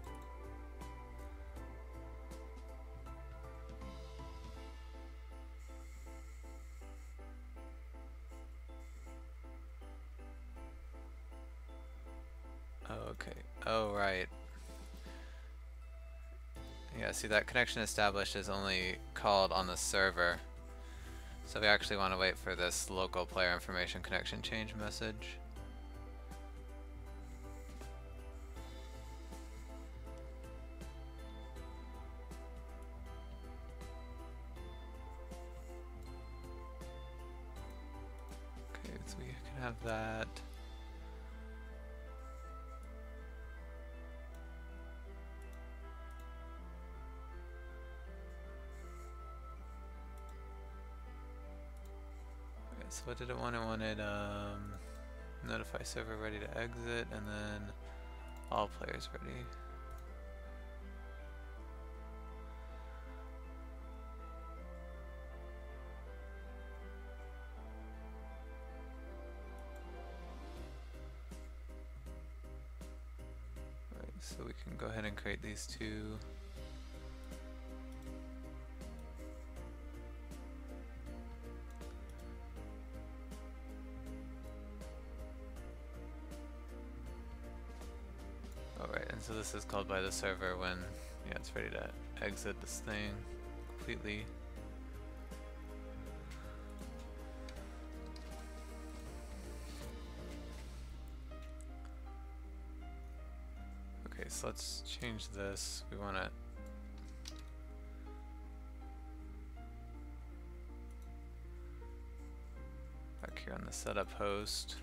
Oh, okay. Oh, right. Yeah, see, that connection established is only called on the server. So we actually want to wait for this local player information connection change message. Okay, so we can have that. So what did it want? It wanted notify server ready to exit, and then all players ready. Right, so we can go ahead and create these two. Alright, and so this is called by the server when it's ready to exit this thing completely. Okay, so let's change this. We want to back here on the setup host.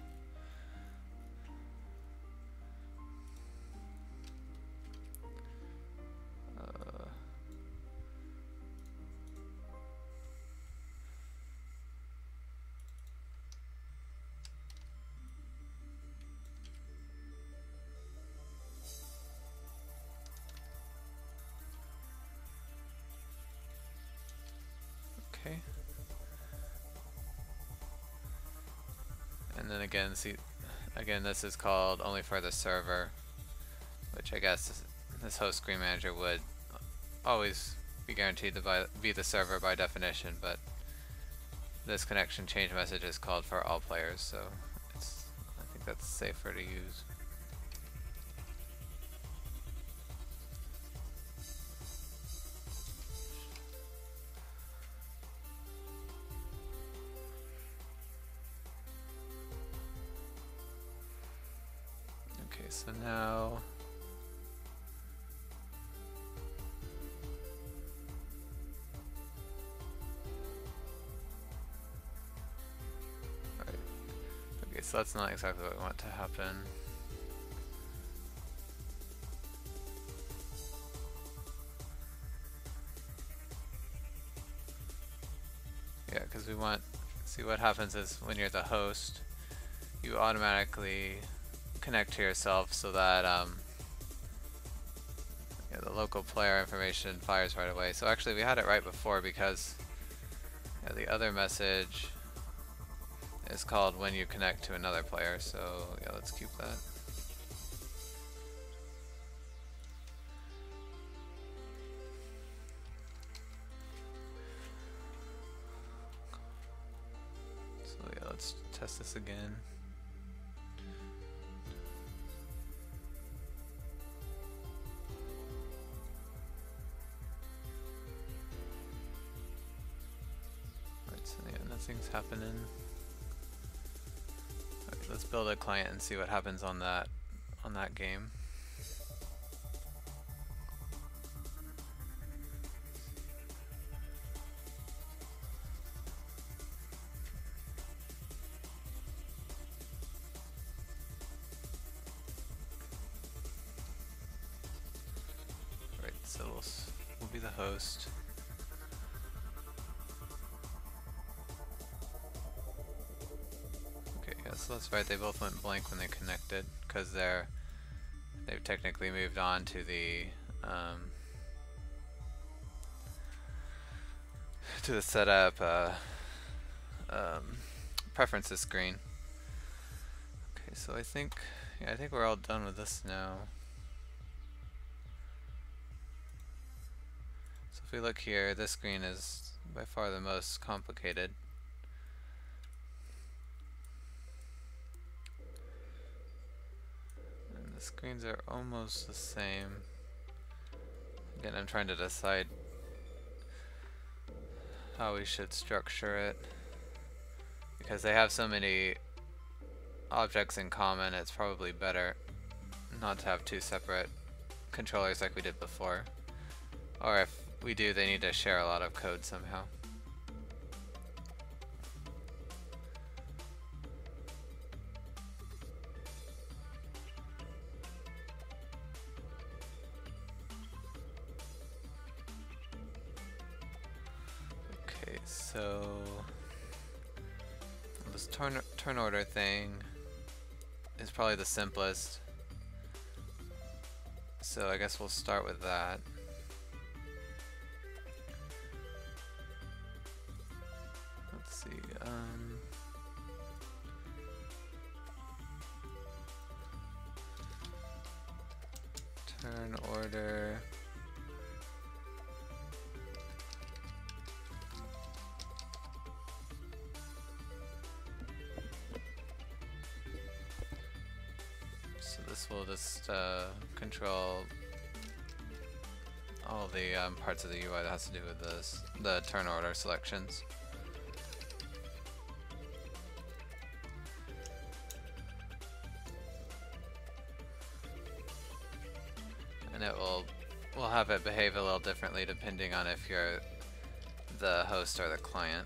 Okay. And then again, see, again, this is called only for the server, which I guess this host screen manager would always be guaranteed to be the server by definition, but this connection change message is called for all players, so I think that's safer to use. Okay, so now okay, so that's not exactly what we want to happen. Yeah, because we want, see what happens is when you're the host, you automatically connect to yourself so that the local player information fires right away. So actually we had it right before because the other message is called when you connect to another player, so yeah, let's keep that. So yeah, let's test this again. Alright, so yeah, nothing's happening. Let's build a client and see what happens on that game. Right, so we'll be the host. so that's right, they both went blank when they connected, because they've technically moved on to the setup preferences screen. Okay, so I think we're all done with this now. So if we look here, this screen is by far the most complicated. And the screens are almost the same. Again, I'm trying to decide how we should structure it, because they have so many objects in common. It's probably better not to have two separate controllers like we did before, or if we do, they need to share a lot of code somehow. Okay, so this turn order thing is probably the simplest, so I guess we'll start with that. Let's see. Turn order. So this will just control all the parts of the UI that has to do with this, the turn order selections. And we'll have it behave a little differently depending on if you're the host or the client.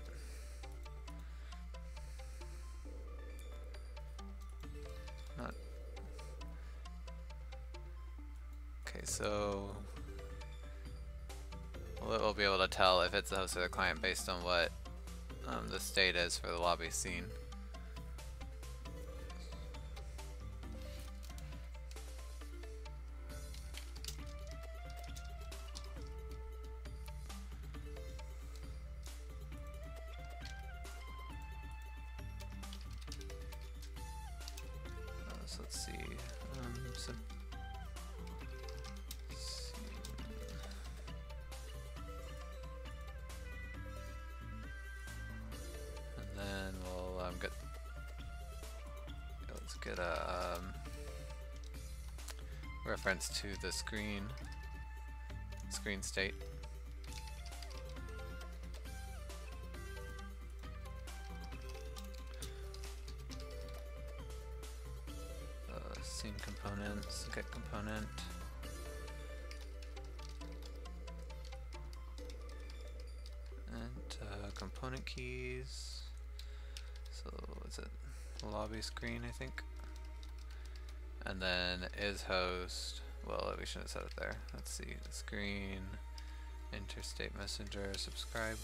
Okay, so we'll be able to tell if it's the host or the client based on what the state is for the lobby scene. So let's see. Get a reference to the screen state. Scene components, get component. And component keys. So is it lobby screen, I think? And then is host, well, we shouldn't have set it there. Let's see, screen, interstate messenger, subscribe.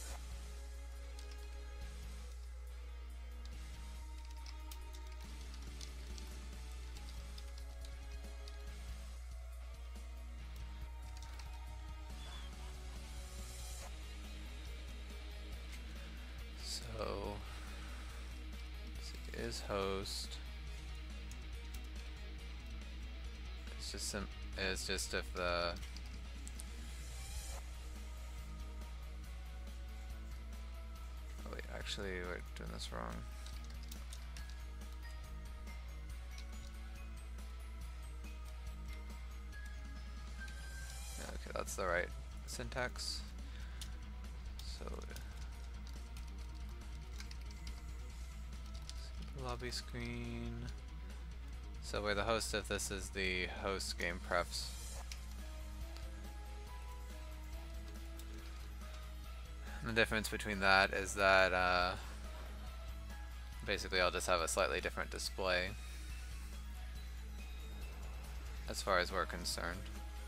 So, let's see, is host. It's just if the oh wait, actually we're doing this wrong. Yeah, okay, that's the right syntax. So lobby screen. So we're the host if this is the host game prefs. And the difference between that is that basically I'll just have a slightly different display as far as we're concerned.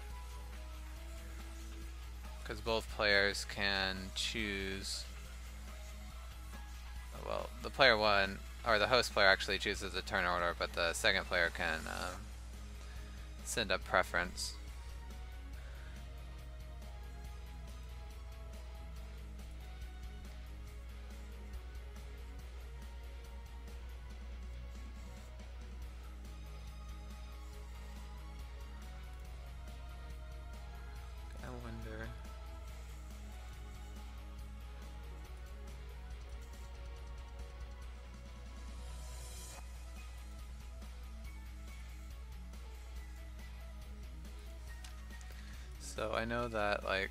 Because both players can choose, well, the player one or the host player actually chooses the turn order, but the second player can send a preference. I wonder. So I know that, like,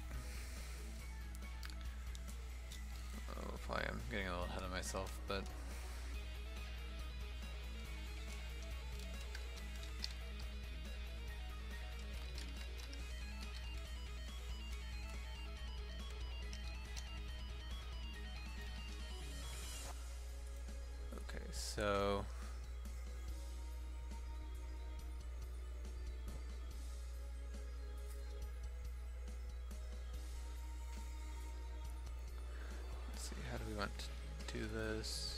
oh, probably I'm getting a little ahead of myself, but okay, so let's see, how do we want to do this?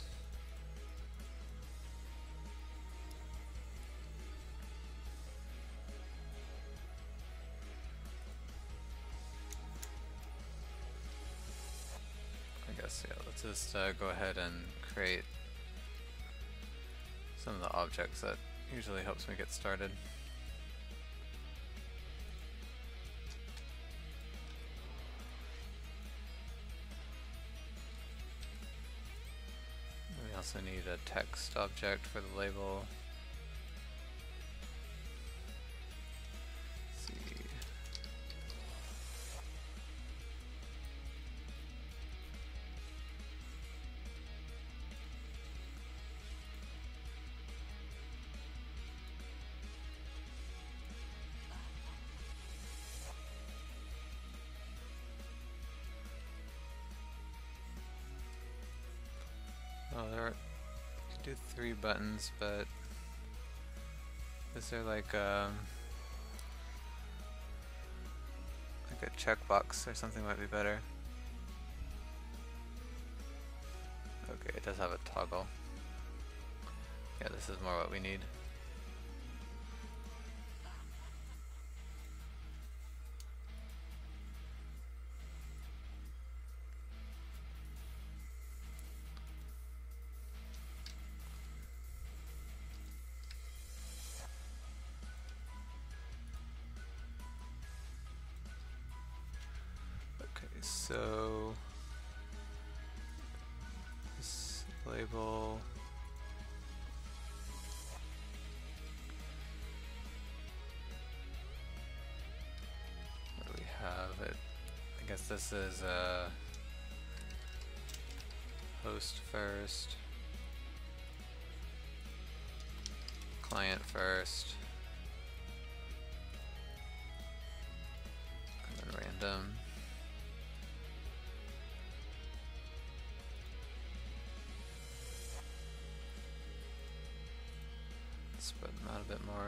I guess, yeah, let's just go ahead and create some of the objects that usually helps me get started. We also need a text object for the label. Let's see. Oh, there are, you could do 3 buttons, but is there like a checkbox or something might be better? Okay, it does have a toggle. Yeah, this is more what we need. So this label, what do we have? I guess this is host first, client first, and then random. Spread them out a bit more.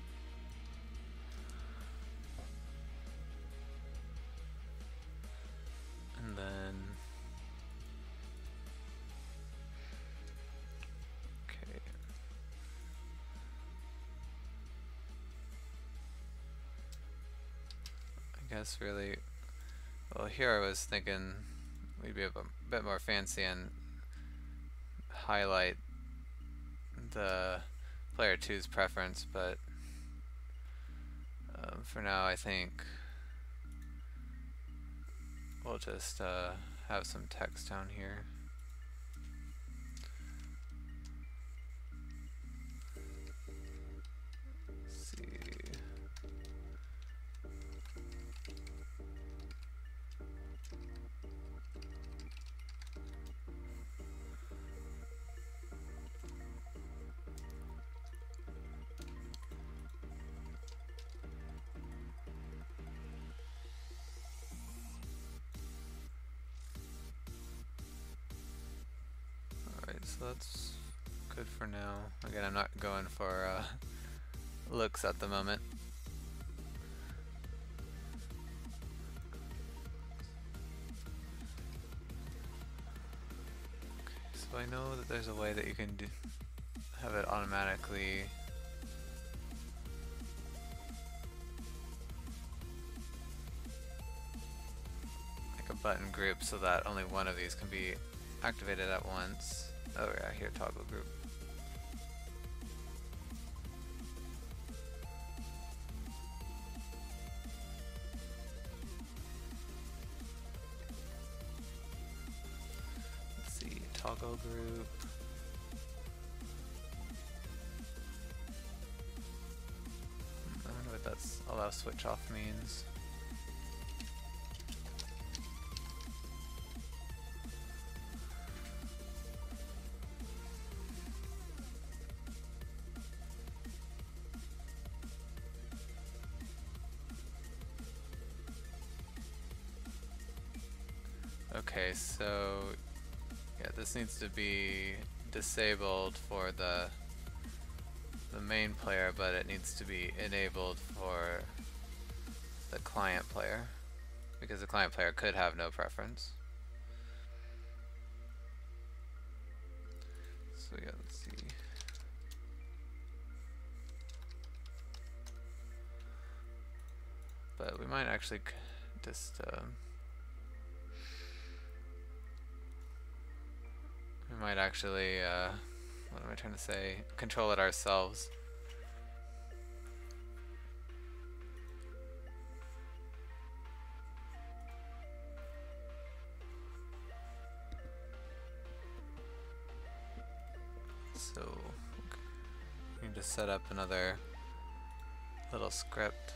And then, okay. I guess really, well, here I was thinking we'd be a bit more fancy and highlight the player 2's preference, but for now I think we'll just have some text down here. Let's see. So that's good for now. Again, I'm not going for looks at the moment. Okay, so So I know that there's a way that you can have it automatically like a button group so that only one of these can be activated at once. Oh yeah, here, toggle group. Let's see, toggle group. I wonder what that's allow switch off means. Okay, so yeah, this needs to be disabled for the main player, but it needs to be enabled for the client player, because the client player could have no preference. So yeah, let's see. But we might actually just we might actually what am I trying to say? Control it ourselves. So we can just set up another little script.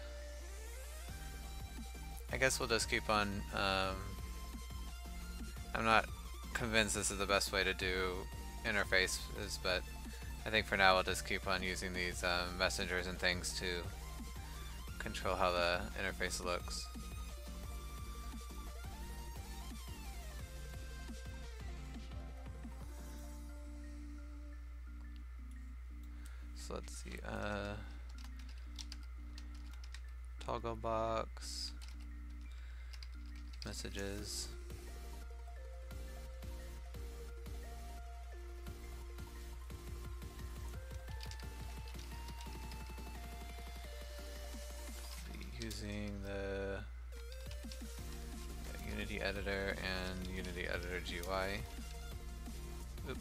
I guess we'll just keep on, I'm not convinced this is the best way to do interfaces, but I think for now we'll just keep on using these messengers and things to control how the interface looks. So let's see, toggle box, messages. Using the Unity editor and Unity editor GUI. Oops.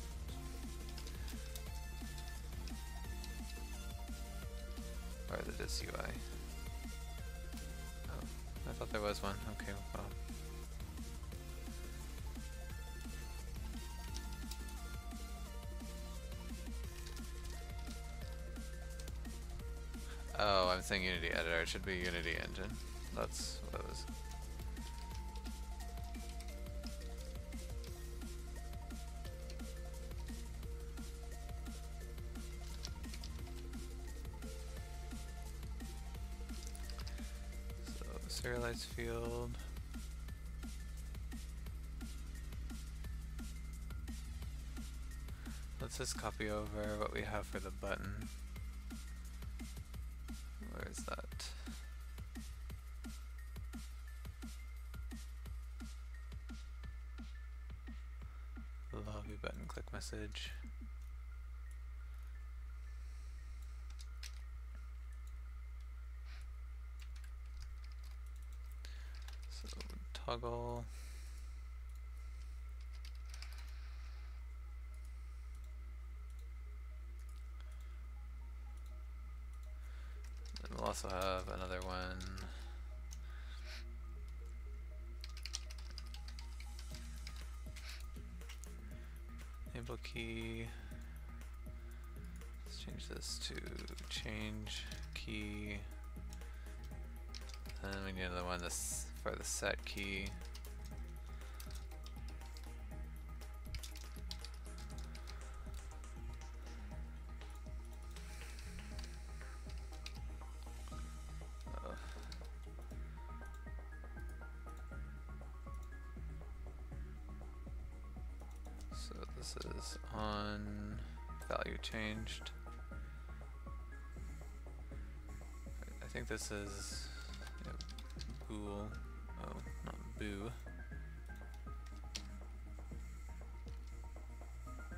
Or this UI. Oh, I thought there was one. Okay, well. Oh, I'm saying Unity editor. It should be Unity engine. That's what it was. So, serialized field. Let's just copy over what we have for the button. Where is that? Lobby button, click message. So toggle. And we'll also have another one. Enable key. Let's change this to change key. And we need another one for the set key. So this is on value changed. I think this is bool. Oh, not boo.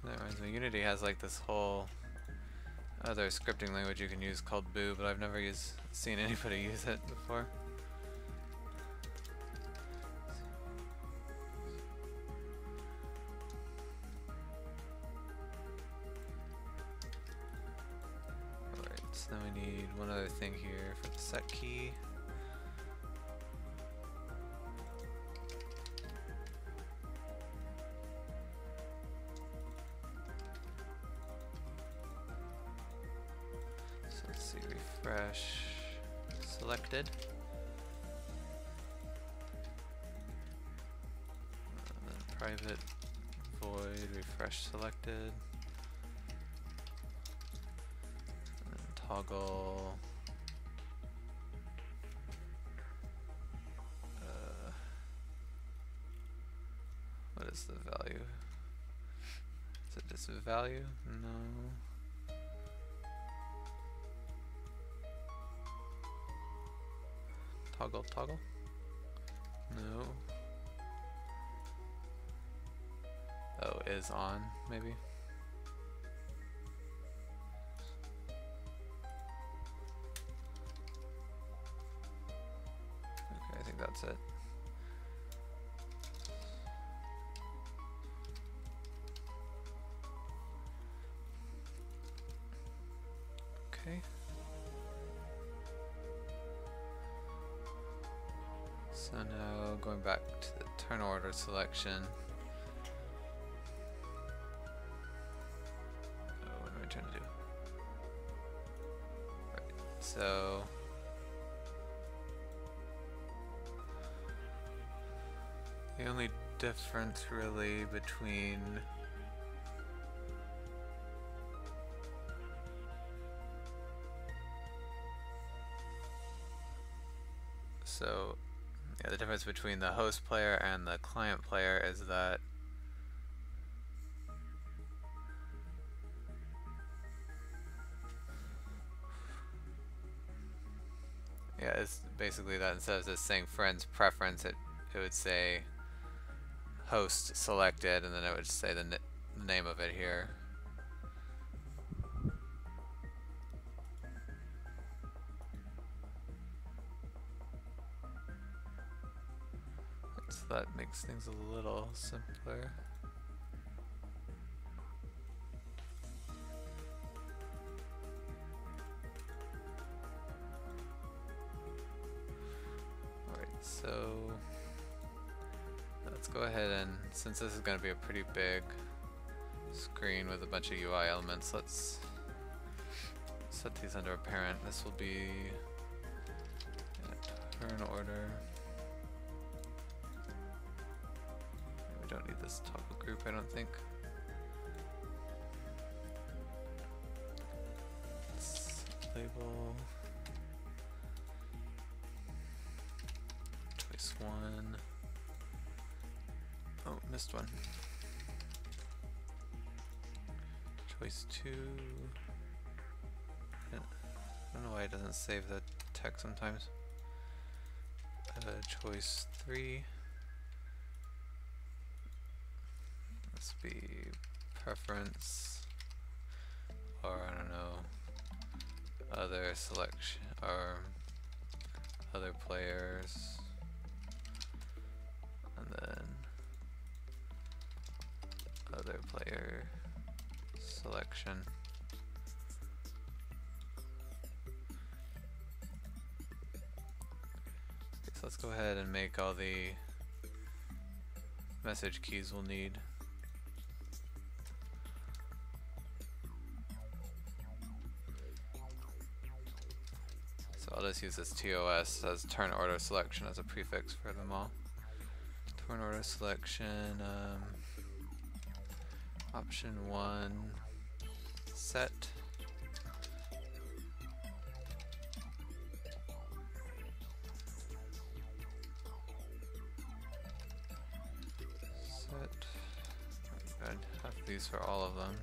That reminds me, Unity has like this whole other scripting language you can use called Boo, but I've never seen anybody use it before. Alright, so then we need one other thing here for the set key. Refresh selected. Then private void refresh selected. And then toggle what is the value? Is it just a value? No. Toggle? No. Oh, is on, maybe? Okay, I think that's it. Okay. So now going back to the turn order selection. Oh, what am I trying to do? Right, so the only difference really between the difference between the host player and the client player is that it's basically that instead of just saying friend's preference, it would say host selected, and then it would say the name of it here. So that makes things a little simpler. Alright, so let's go ahead and, since this is going to be a pretty big screen with a bunch of UI elements, let's set these under a parent. This will be turn order. We don't need this toggle group, I don't think. Let's label choice 1. Oh, missed one. Choice 2. I don't know why it doesn't save the text sometimes. Choice 3. Let's be preference, or I don't know, other selection, or other players, and then other player selection. Okay, so let's go ahead and make all the message keys we'll need. So I'll just use this TOS as turn order selection as a prefix for them all. Turn order selection, option 1, set. I'd have these for all of them.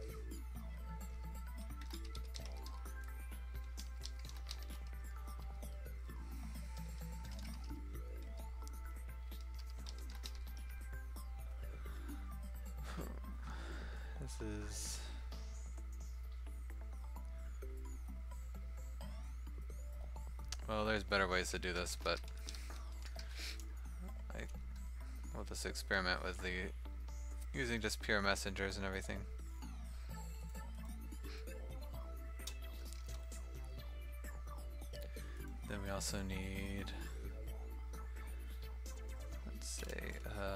is well, there's better ways to do this, but we'll just experiment with the using just pure messengers and everything. Then we also need, let's say,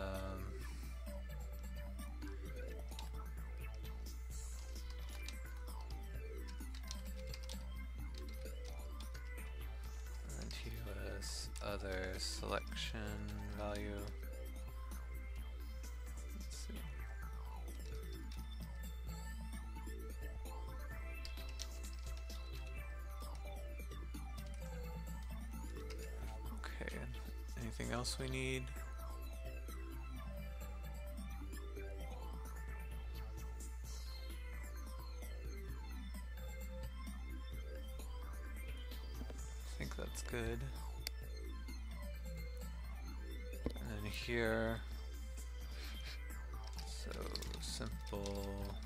and TOS other selection value. Let's see. Okay, anything else we need? I think that's good. And then here, so simple.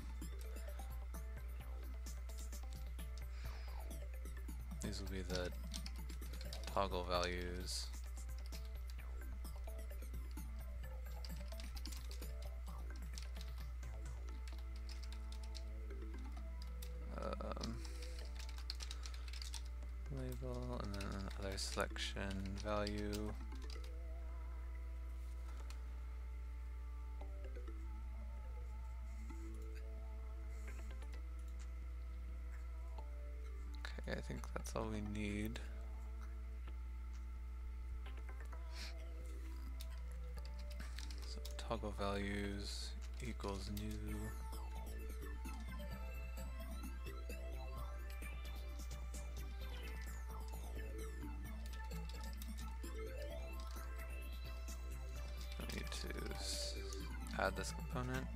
These will be the toggle values. Label and then another selection value. Okay, I think that's all we need. So toggle values equals new. I need to add this component.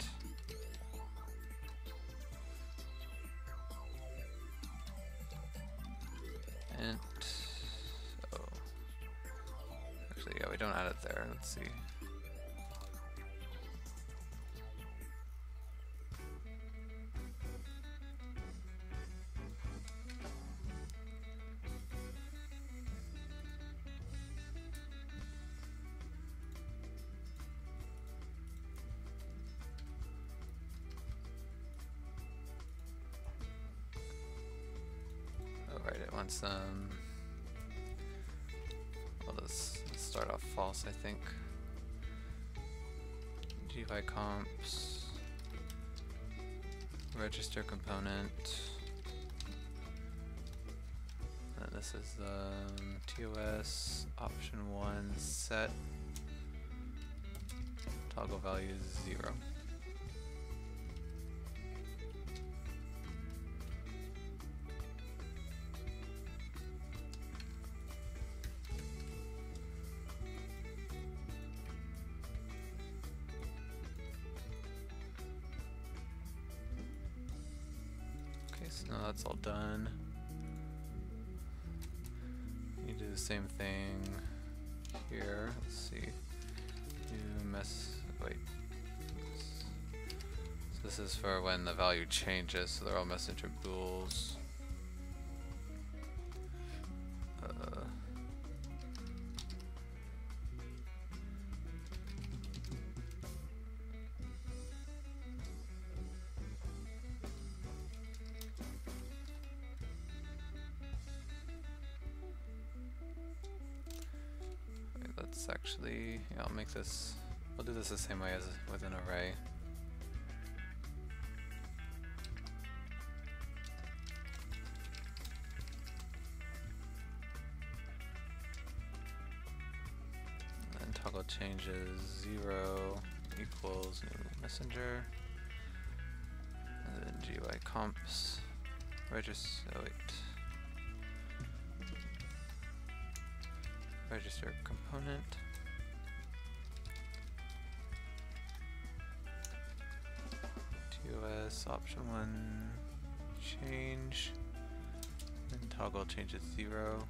Int. Oh. Actually, yeah, we don't add it there. Let's see. Oh, right, it wants well, let's start off false, I think. GUI comps, register component, and this is TOS option 1 set toggle value 0. So now that's all done. You do the same thing here. Let's see. Wait. So this is for when the value changes, so they're all messenger bools. Let's actually, yeah, I'll make this, we'll do this the same way as with an array. And then toggle changes 0 equals new messenger. And then GUI comps, register, oh wait. Register component. TOS option 1 change. And toggle changes 0.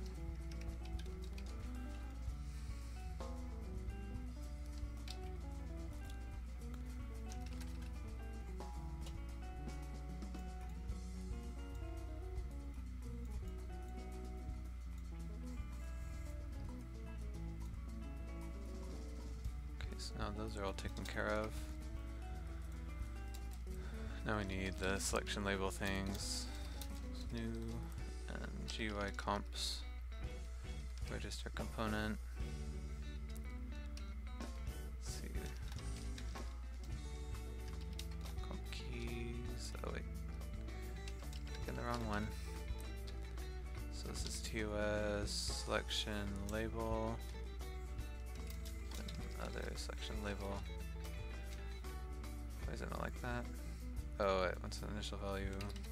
So now those are all taken care of. Now we need the selection label things. New and GUI comps. Register component. Let's see. Comp keys. Oh wait. Getting the wrong one. So this is TOS selection label. Other selection label. Why is it not like that? Oh wait, what's the initial value?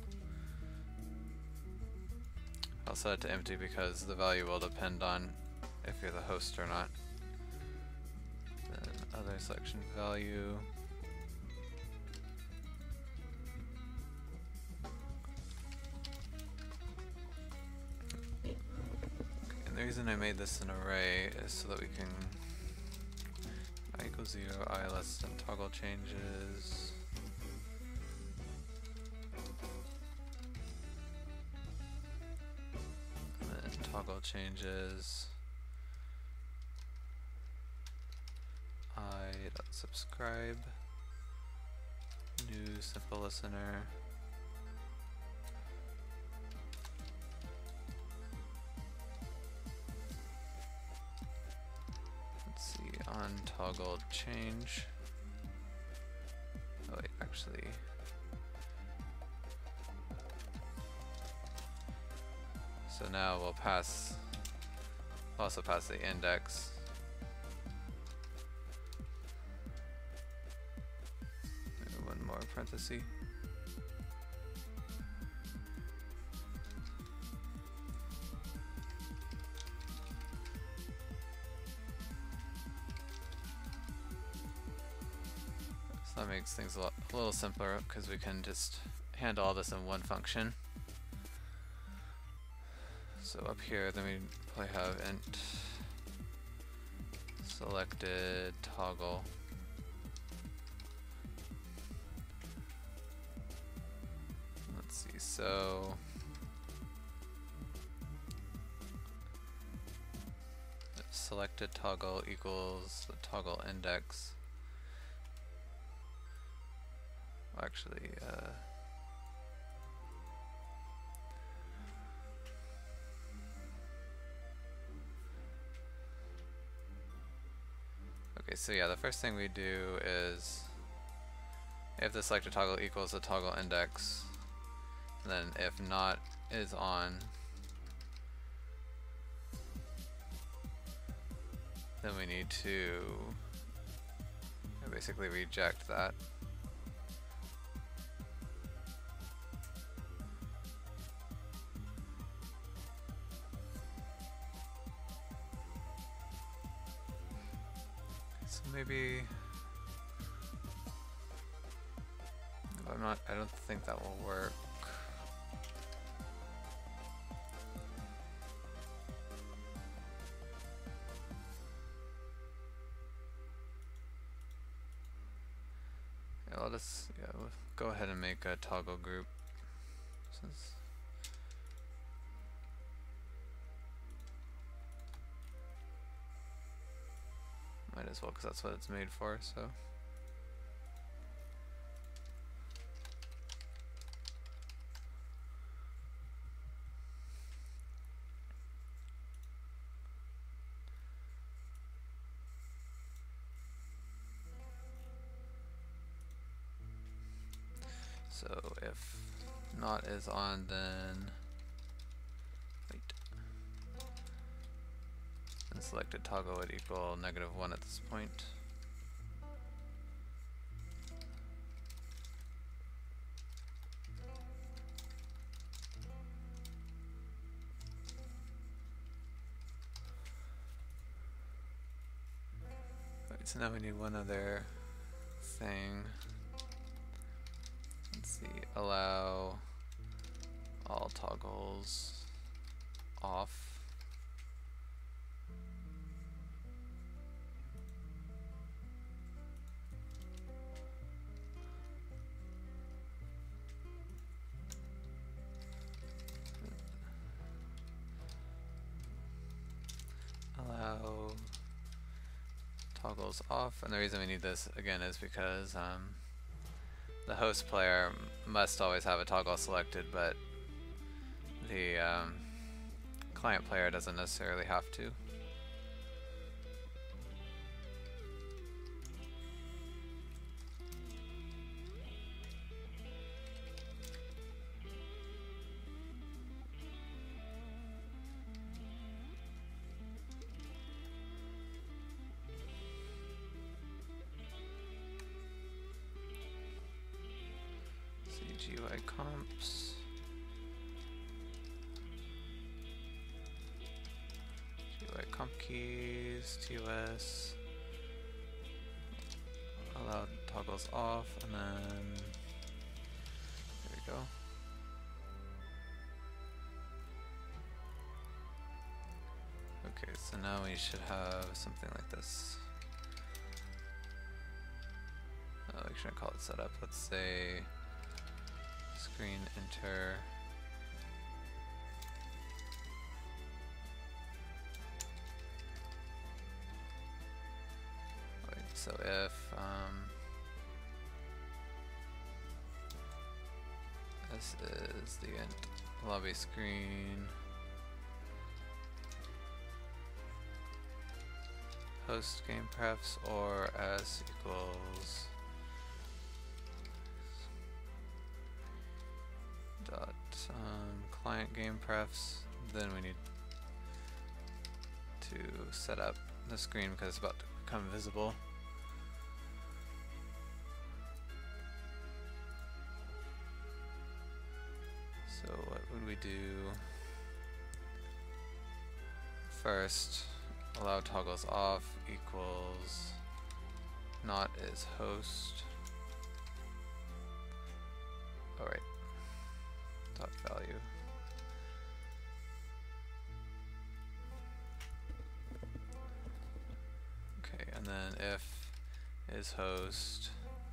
I'll set it to empty because the value will depend on if you're the host or not. Then other selection value. And the reason I made this an array is so that we can I equals 0, I less than toggle changes. Toggle changes I.subscribe new simple listener let's see on toggle change oh wait actually so now we'll also pass the index. Maybe one more parenthesis. So that makes things a little simpler because we can just handle all this in one function. So up here, then we probably have int selected toggle. Let's see, so selected toggle equals the toggle index. Actually, okay, so yeah, the first thing we do is if the selected toggle equals the toggle index, and then if not is on, then we need to basically reject that. So maybe I don't think that will work. Yeah, we'll go ahead and make a toggle group. Might as well, because that's what it's made for, so. So if not is on, then wait. And selected toggle would equal -1 at this point. Right, so now we need one other thing. Let's see, allow all toggles off. toggles off, and the reason we need this again is because the host player must always have a toggle selected, but the client player doesn't necessarily have to. GUI comps. GUI comp keys, TOS. Allow toggles off, and then there we go. Okay, so now we should have something like this. Oh, we shouldn't call it setup. Let's say screen enter. Wait, so if this is the int lobby screen, host game prefs, or s equals dot client game prefs, then we need to set up the screen because it's about to become visible. So what would we do? First, allow toggles off equals not is host. Alright. Dot value. Okay, and then if is host,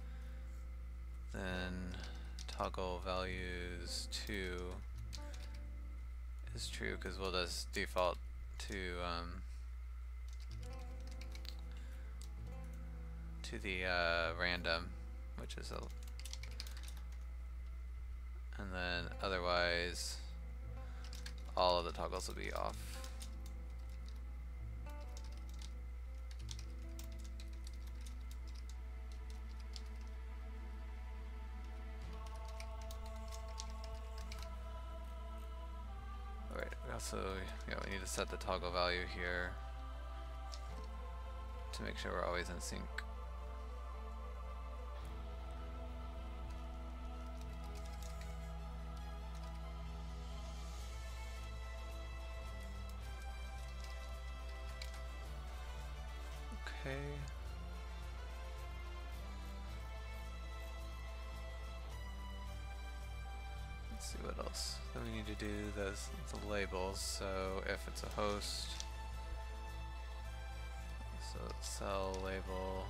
then toggle values 2 is true because we'll just default to the random, which is a, and then otherwise all of the toggles will be off. Alright, we also we need to set the toggle value here to make sure we're always in sync. Okay. Let's see what else. Then we need to do the labels. So if it's a host, so cell label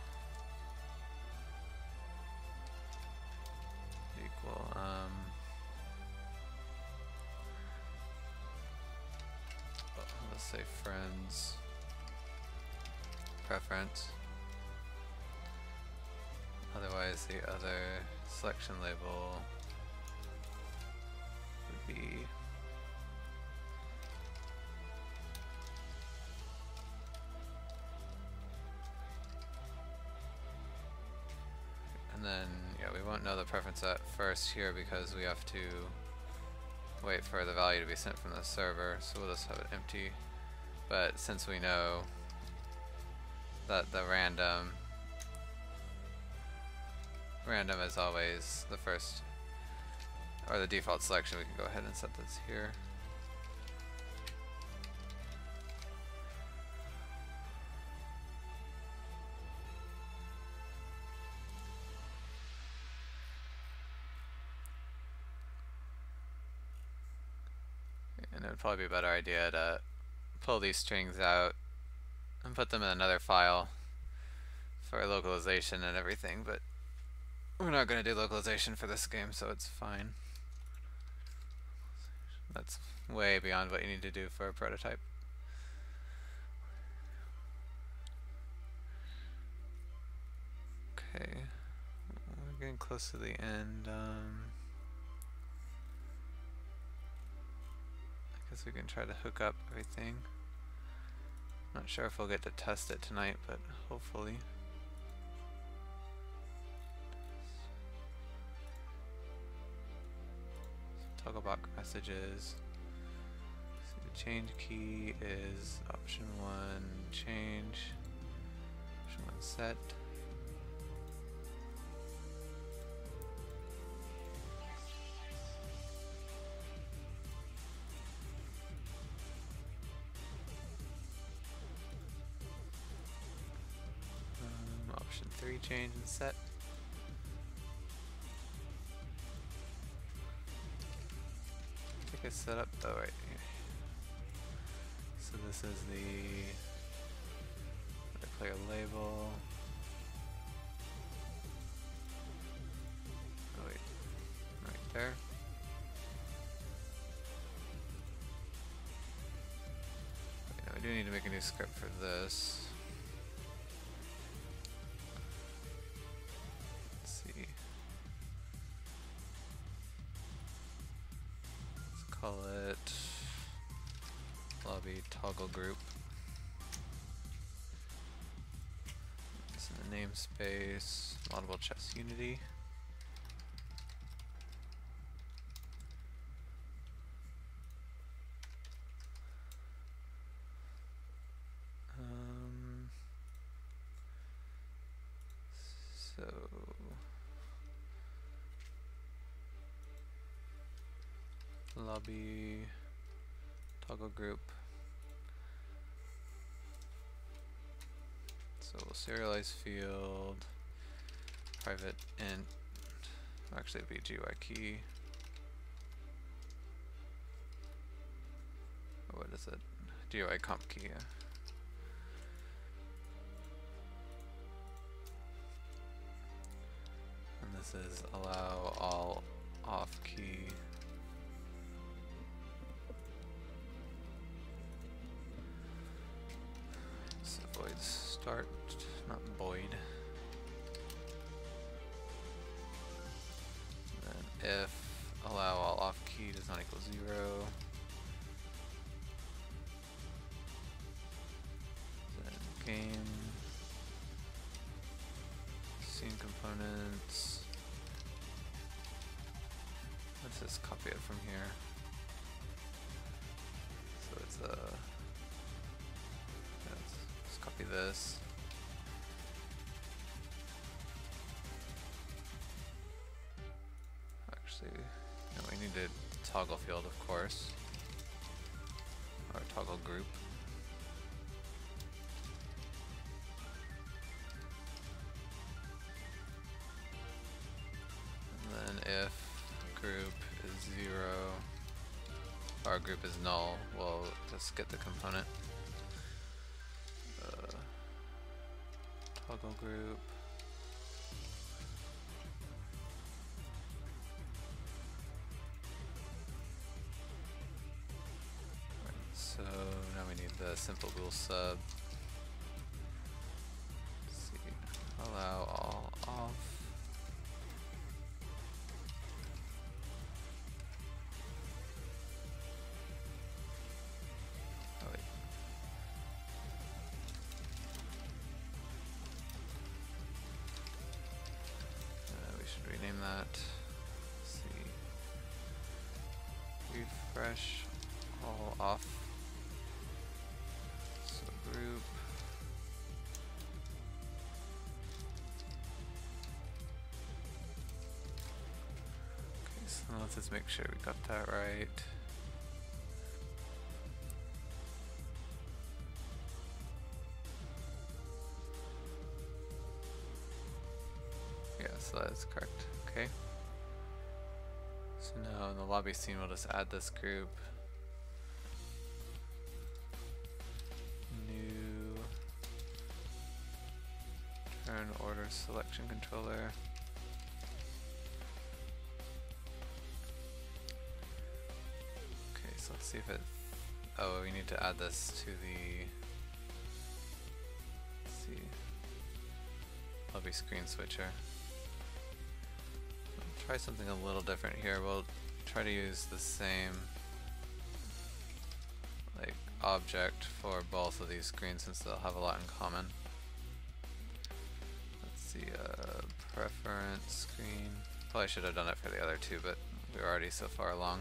equal let's say friends preference. Otherwise the other selection label would be and then we won't know the preference at first here because we have to wait for the value to be sent from the server, so we'll just have it empty. But since we know that the random is always the first, or the default selection, we can go ahead and set this here. And it would probably be a better idea to pull these strings out and put them in another file for localization and everything, but we're not going to do localization for this game, so it's fine. That's way beyond what you need to do for a prototype. Okay, we're getting close to the end. I guess we can try to hook up everything. Not sure if we'll get to test it tonight, but hopefully. Toggle box messages. So the change key is option 1 change, option 1 set. Option 3 change and set. I think I set up though, right here. So this is the player label. Oh wait, right there. Wait, no, we do need to make a new script for this. Let's see. Let's call it lobby toggle group. It's in the namespace, Moddable Chess Unity. So lobby toggle group. So we'll serialize field, private int, actually it'd be GUI key. Or what is it? GUI comp key, yeah. And this is allow all off key. So void start, not void. And then if allow all off key does not equal 0. Then game scene components. Let's just copy it from here. So it's a let's copy this. Actually, no, we need a toggle field, of course, or toggle group. And then if group is 0, or group is null, we'll just get the component. Toggle group. Right, so now we need the simple bool sub. Let's see, allow all off. Oh wait. We should rename that. Let's see. Refresh all off. So group. Okay, so let's just make sure we got that right. Yeah, so that's correct. Okay. So now in the lobby scene, we'll just add this group. New turn order selection controller. Okay, so let's see if it. Oh, we need to add this to the. Let's see. every screen switcher. We'll try something a little different here. We'll try to use the same like object for both of these screens since they'll have a lot in common. Let's see, preference screen. Probably should have done it for the other two, but we were already so far along.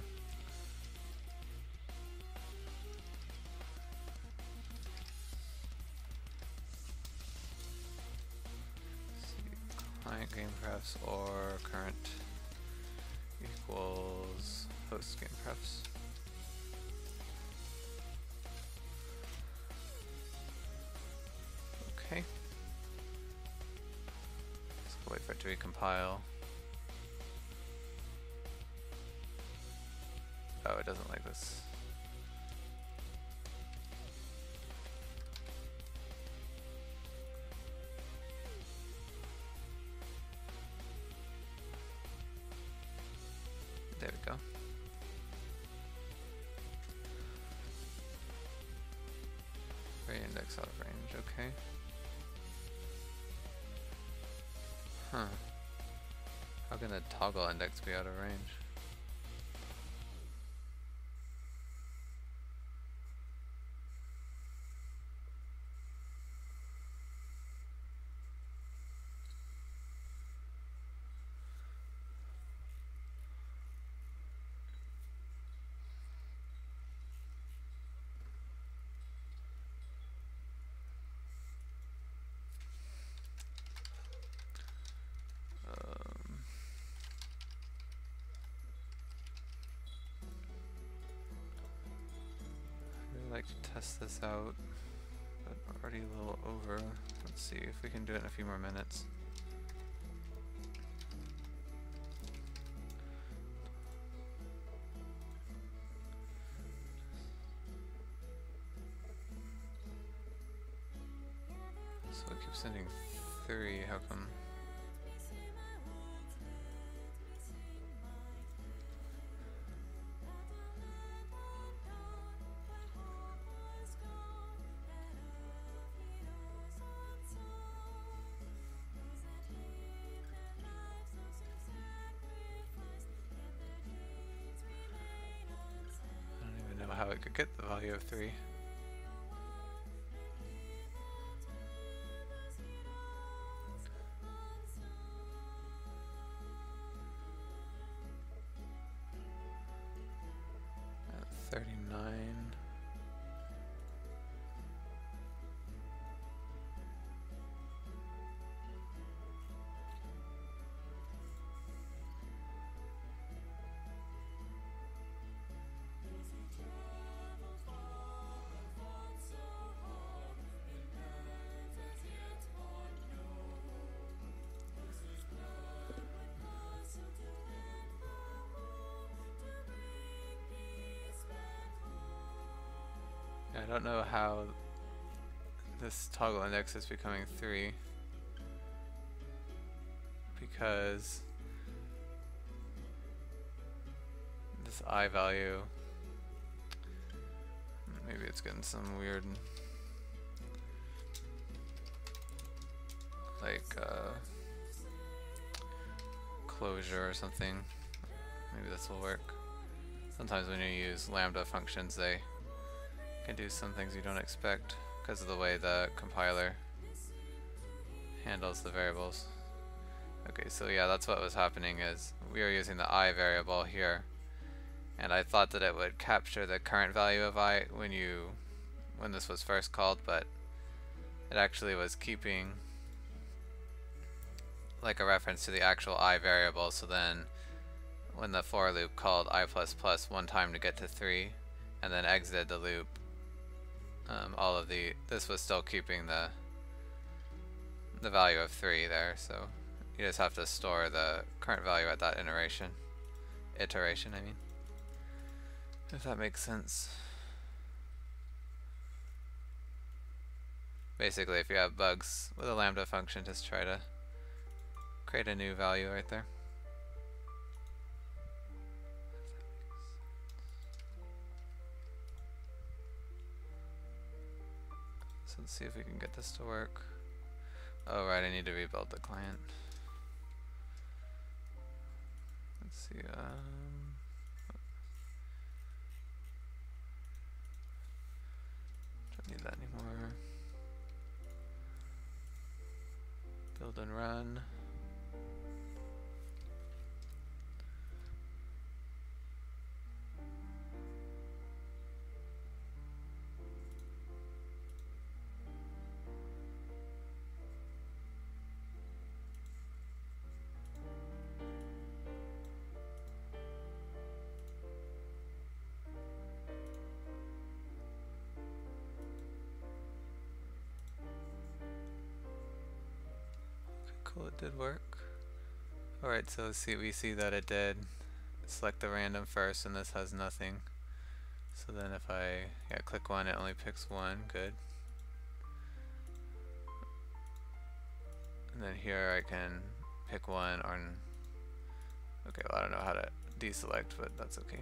Client game prefs or current equals host game prefs. Okay. Let's wait for it to recompile. Oh, it doesn't like this. There we go. Array index out of range, okay. Huh. How can the toggle index be out of range? I'd like to test this out, but we're already a little over. Let's see if we can do it in a few more minutes. So it keeps sending 3, how come? I don't even know how it could get the value of 3. At 39. I don't know how this toggle index is becoming 3 because this I value, maybe it's getting some weird like closure or something. Maybe this will work. Sometimes when you use lambda functions they can do some things you don't expect because of the way the compiler handles the variables. Okay, so yeah, that's what was happening is we were using the I variable here, and I thought that it would capture the current value of I when this was first called, but it actually was keeping like a reference to the actual I variable, so then when the for loop called I++ one time to get to 3 and then exited the loop, this was still keeping the value of 3 there, so you just have to store the current value at that iteration, I mean, if that makes sense. Basically, if you have bugs with a lambda function, just try to create a new value right there. So let's see if we can get this to work. Oh right, I need to rebuild the client. Let's see. Don't need that anymore. Build and run. Cool, it did work. Alright, so we see that it did. Select the random first, and this has nothing. So then if I click one, it only picks one. Good. And then here I can pick one, or okay, well I don't know how to deselect, but that's okay.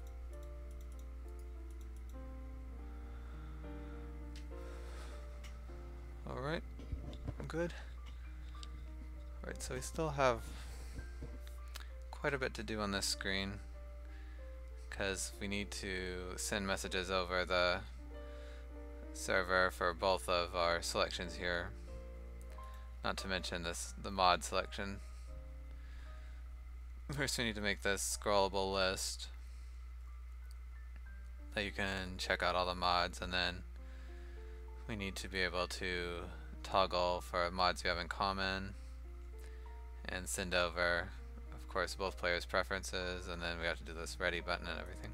Alright, good. Alright, so we still have quite a bit to do on this screen, because we need to send messages over the server for both of our selections here. Not to mention the mod selection. First we need to make this scrollable list that you can check out all the mods, and then we need to be able to toggle for mods you have in common and send over, of course, both players' preferences, and then we have to do this ready button and everything.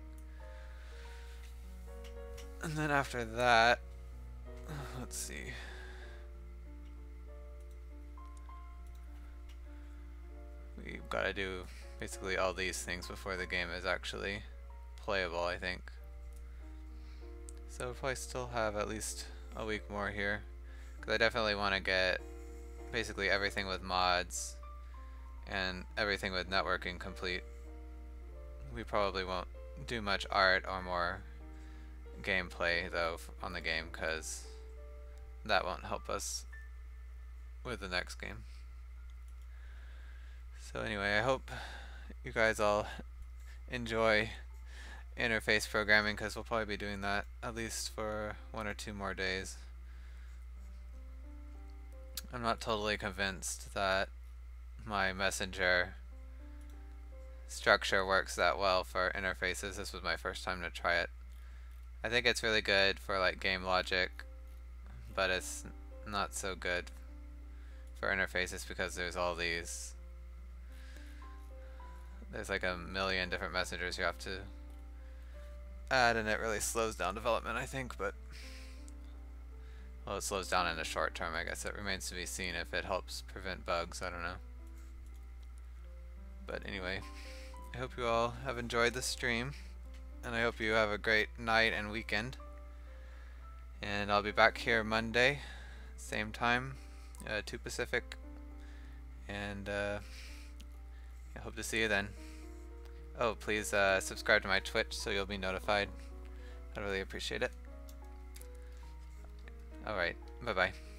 And then after that, let's see. We've got to do basically all these things before the game is actually playable, I think. So we'll probably still have at least a week more here, because I definitely want to get basically everything with mods and everything with networking complete. We probably won't do much art or more gameplay though on the game, because that won't help us with the next game. So anyway, I hope you guys all enjoy interface programming, because we'll probably be doing that at least for 1 or 2 more days. I'm not totally convinced that my messenger structure works that well for interfaces. This was my first time to try it. I think it's really good for like game logic, but it's not so good for interfaces because there's all these, there's like a million different messengers you have to add, and it really slows down development, I think. But well, it slows down in the short term. I guess it remains to be seen if it helps prevent bugs. I don't know. But anyway, I hope you all have enjoyed the stream, and I hope you have a great night and weekend. And I'll be back here Monday, same time, 2 Pacific, and I hope to see you then. Oh, please subscribe to my Twitch so you'll be notified. I really appreciate it. Alright, bye-bye.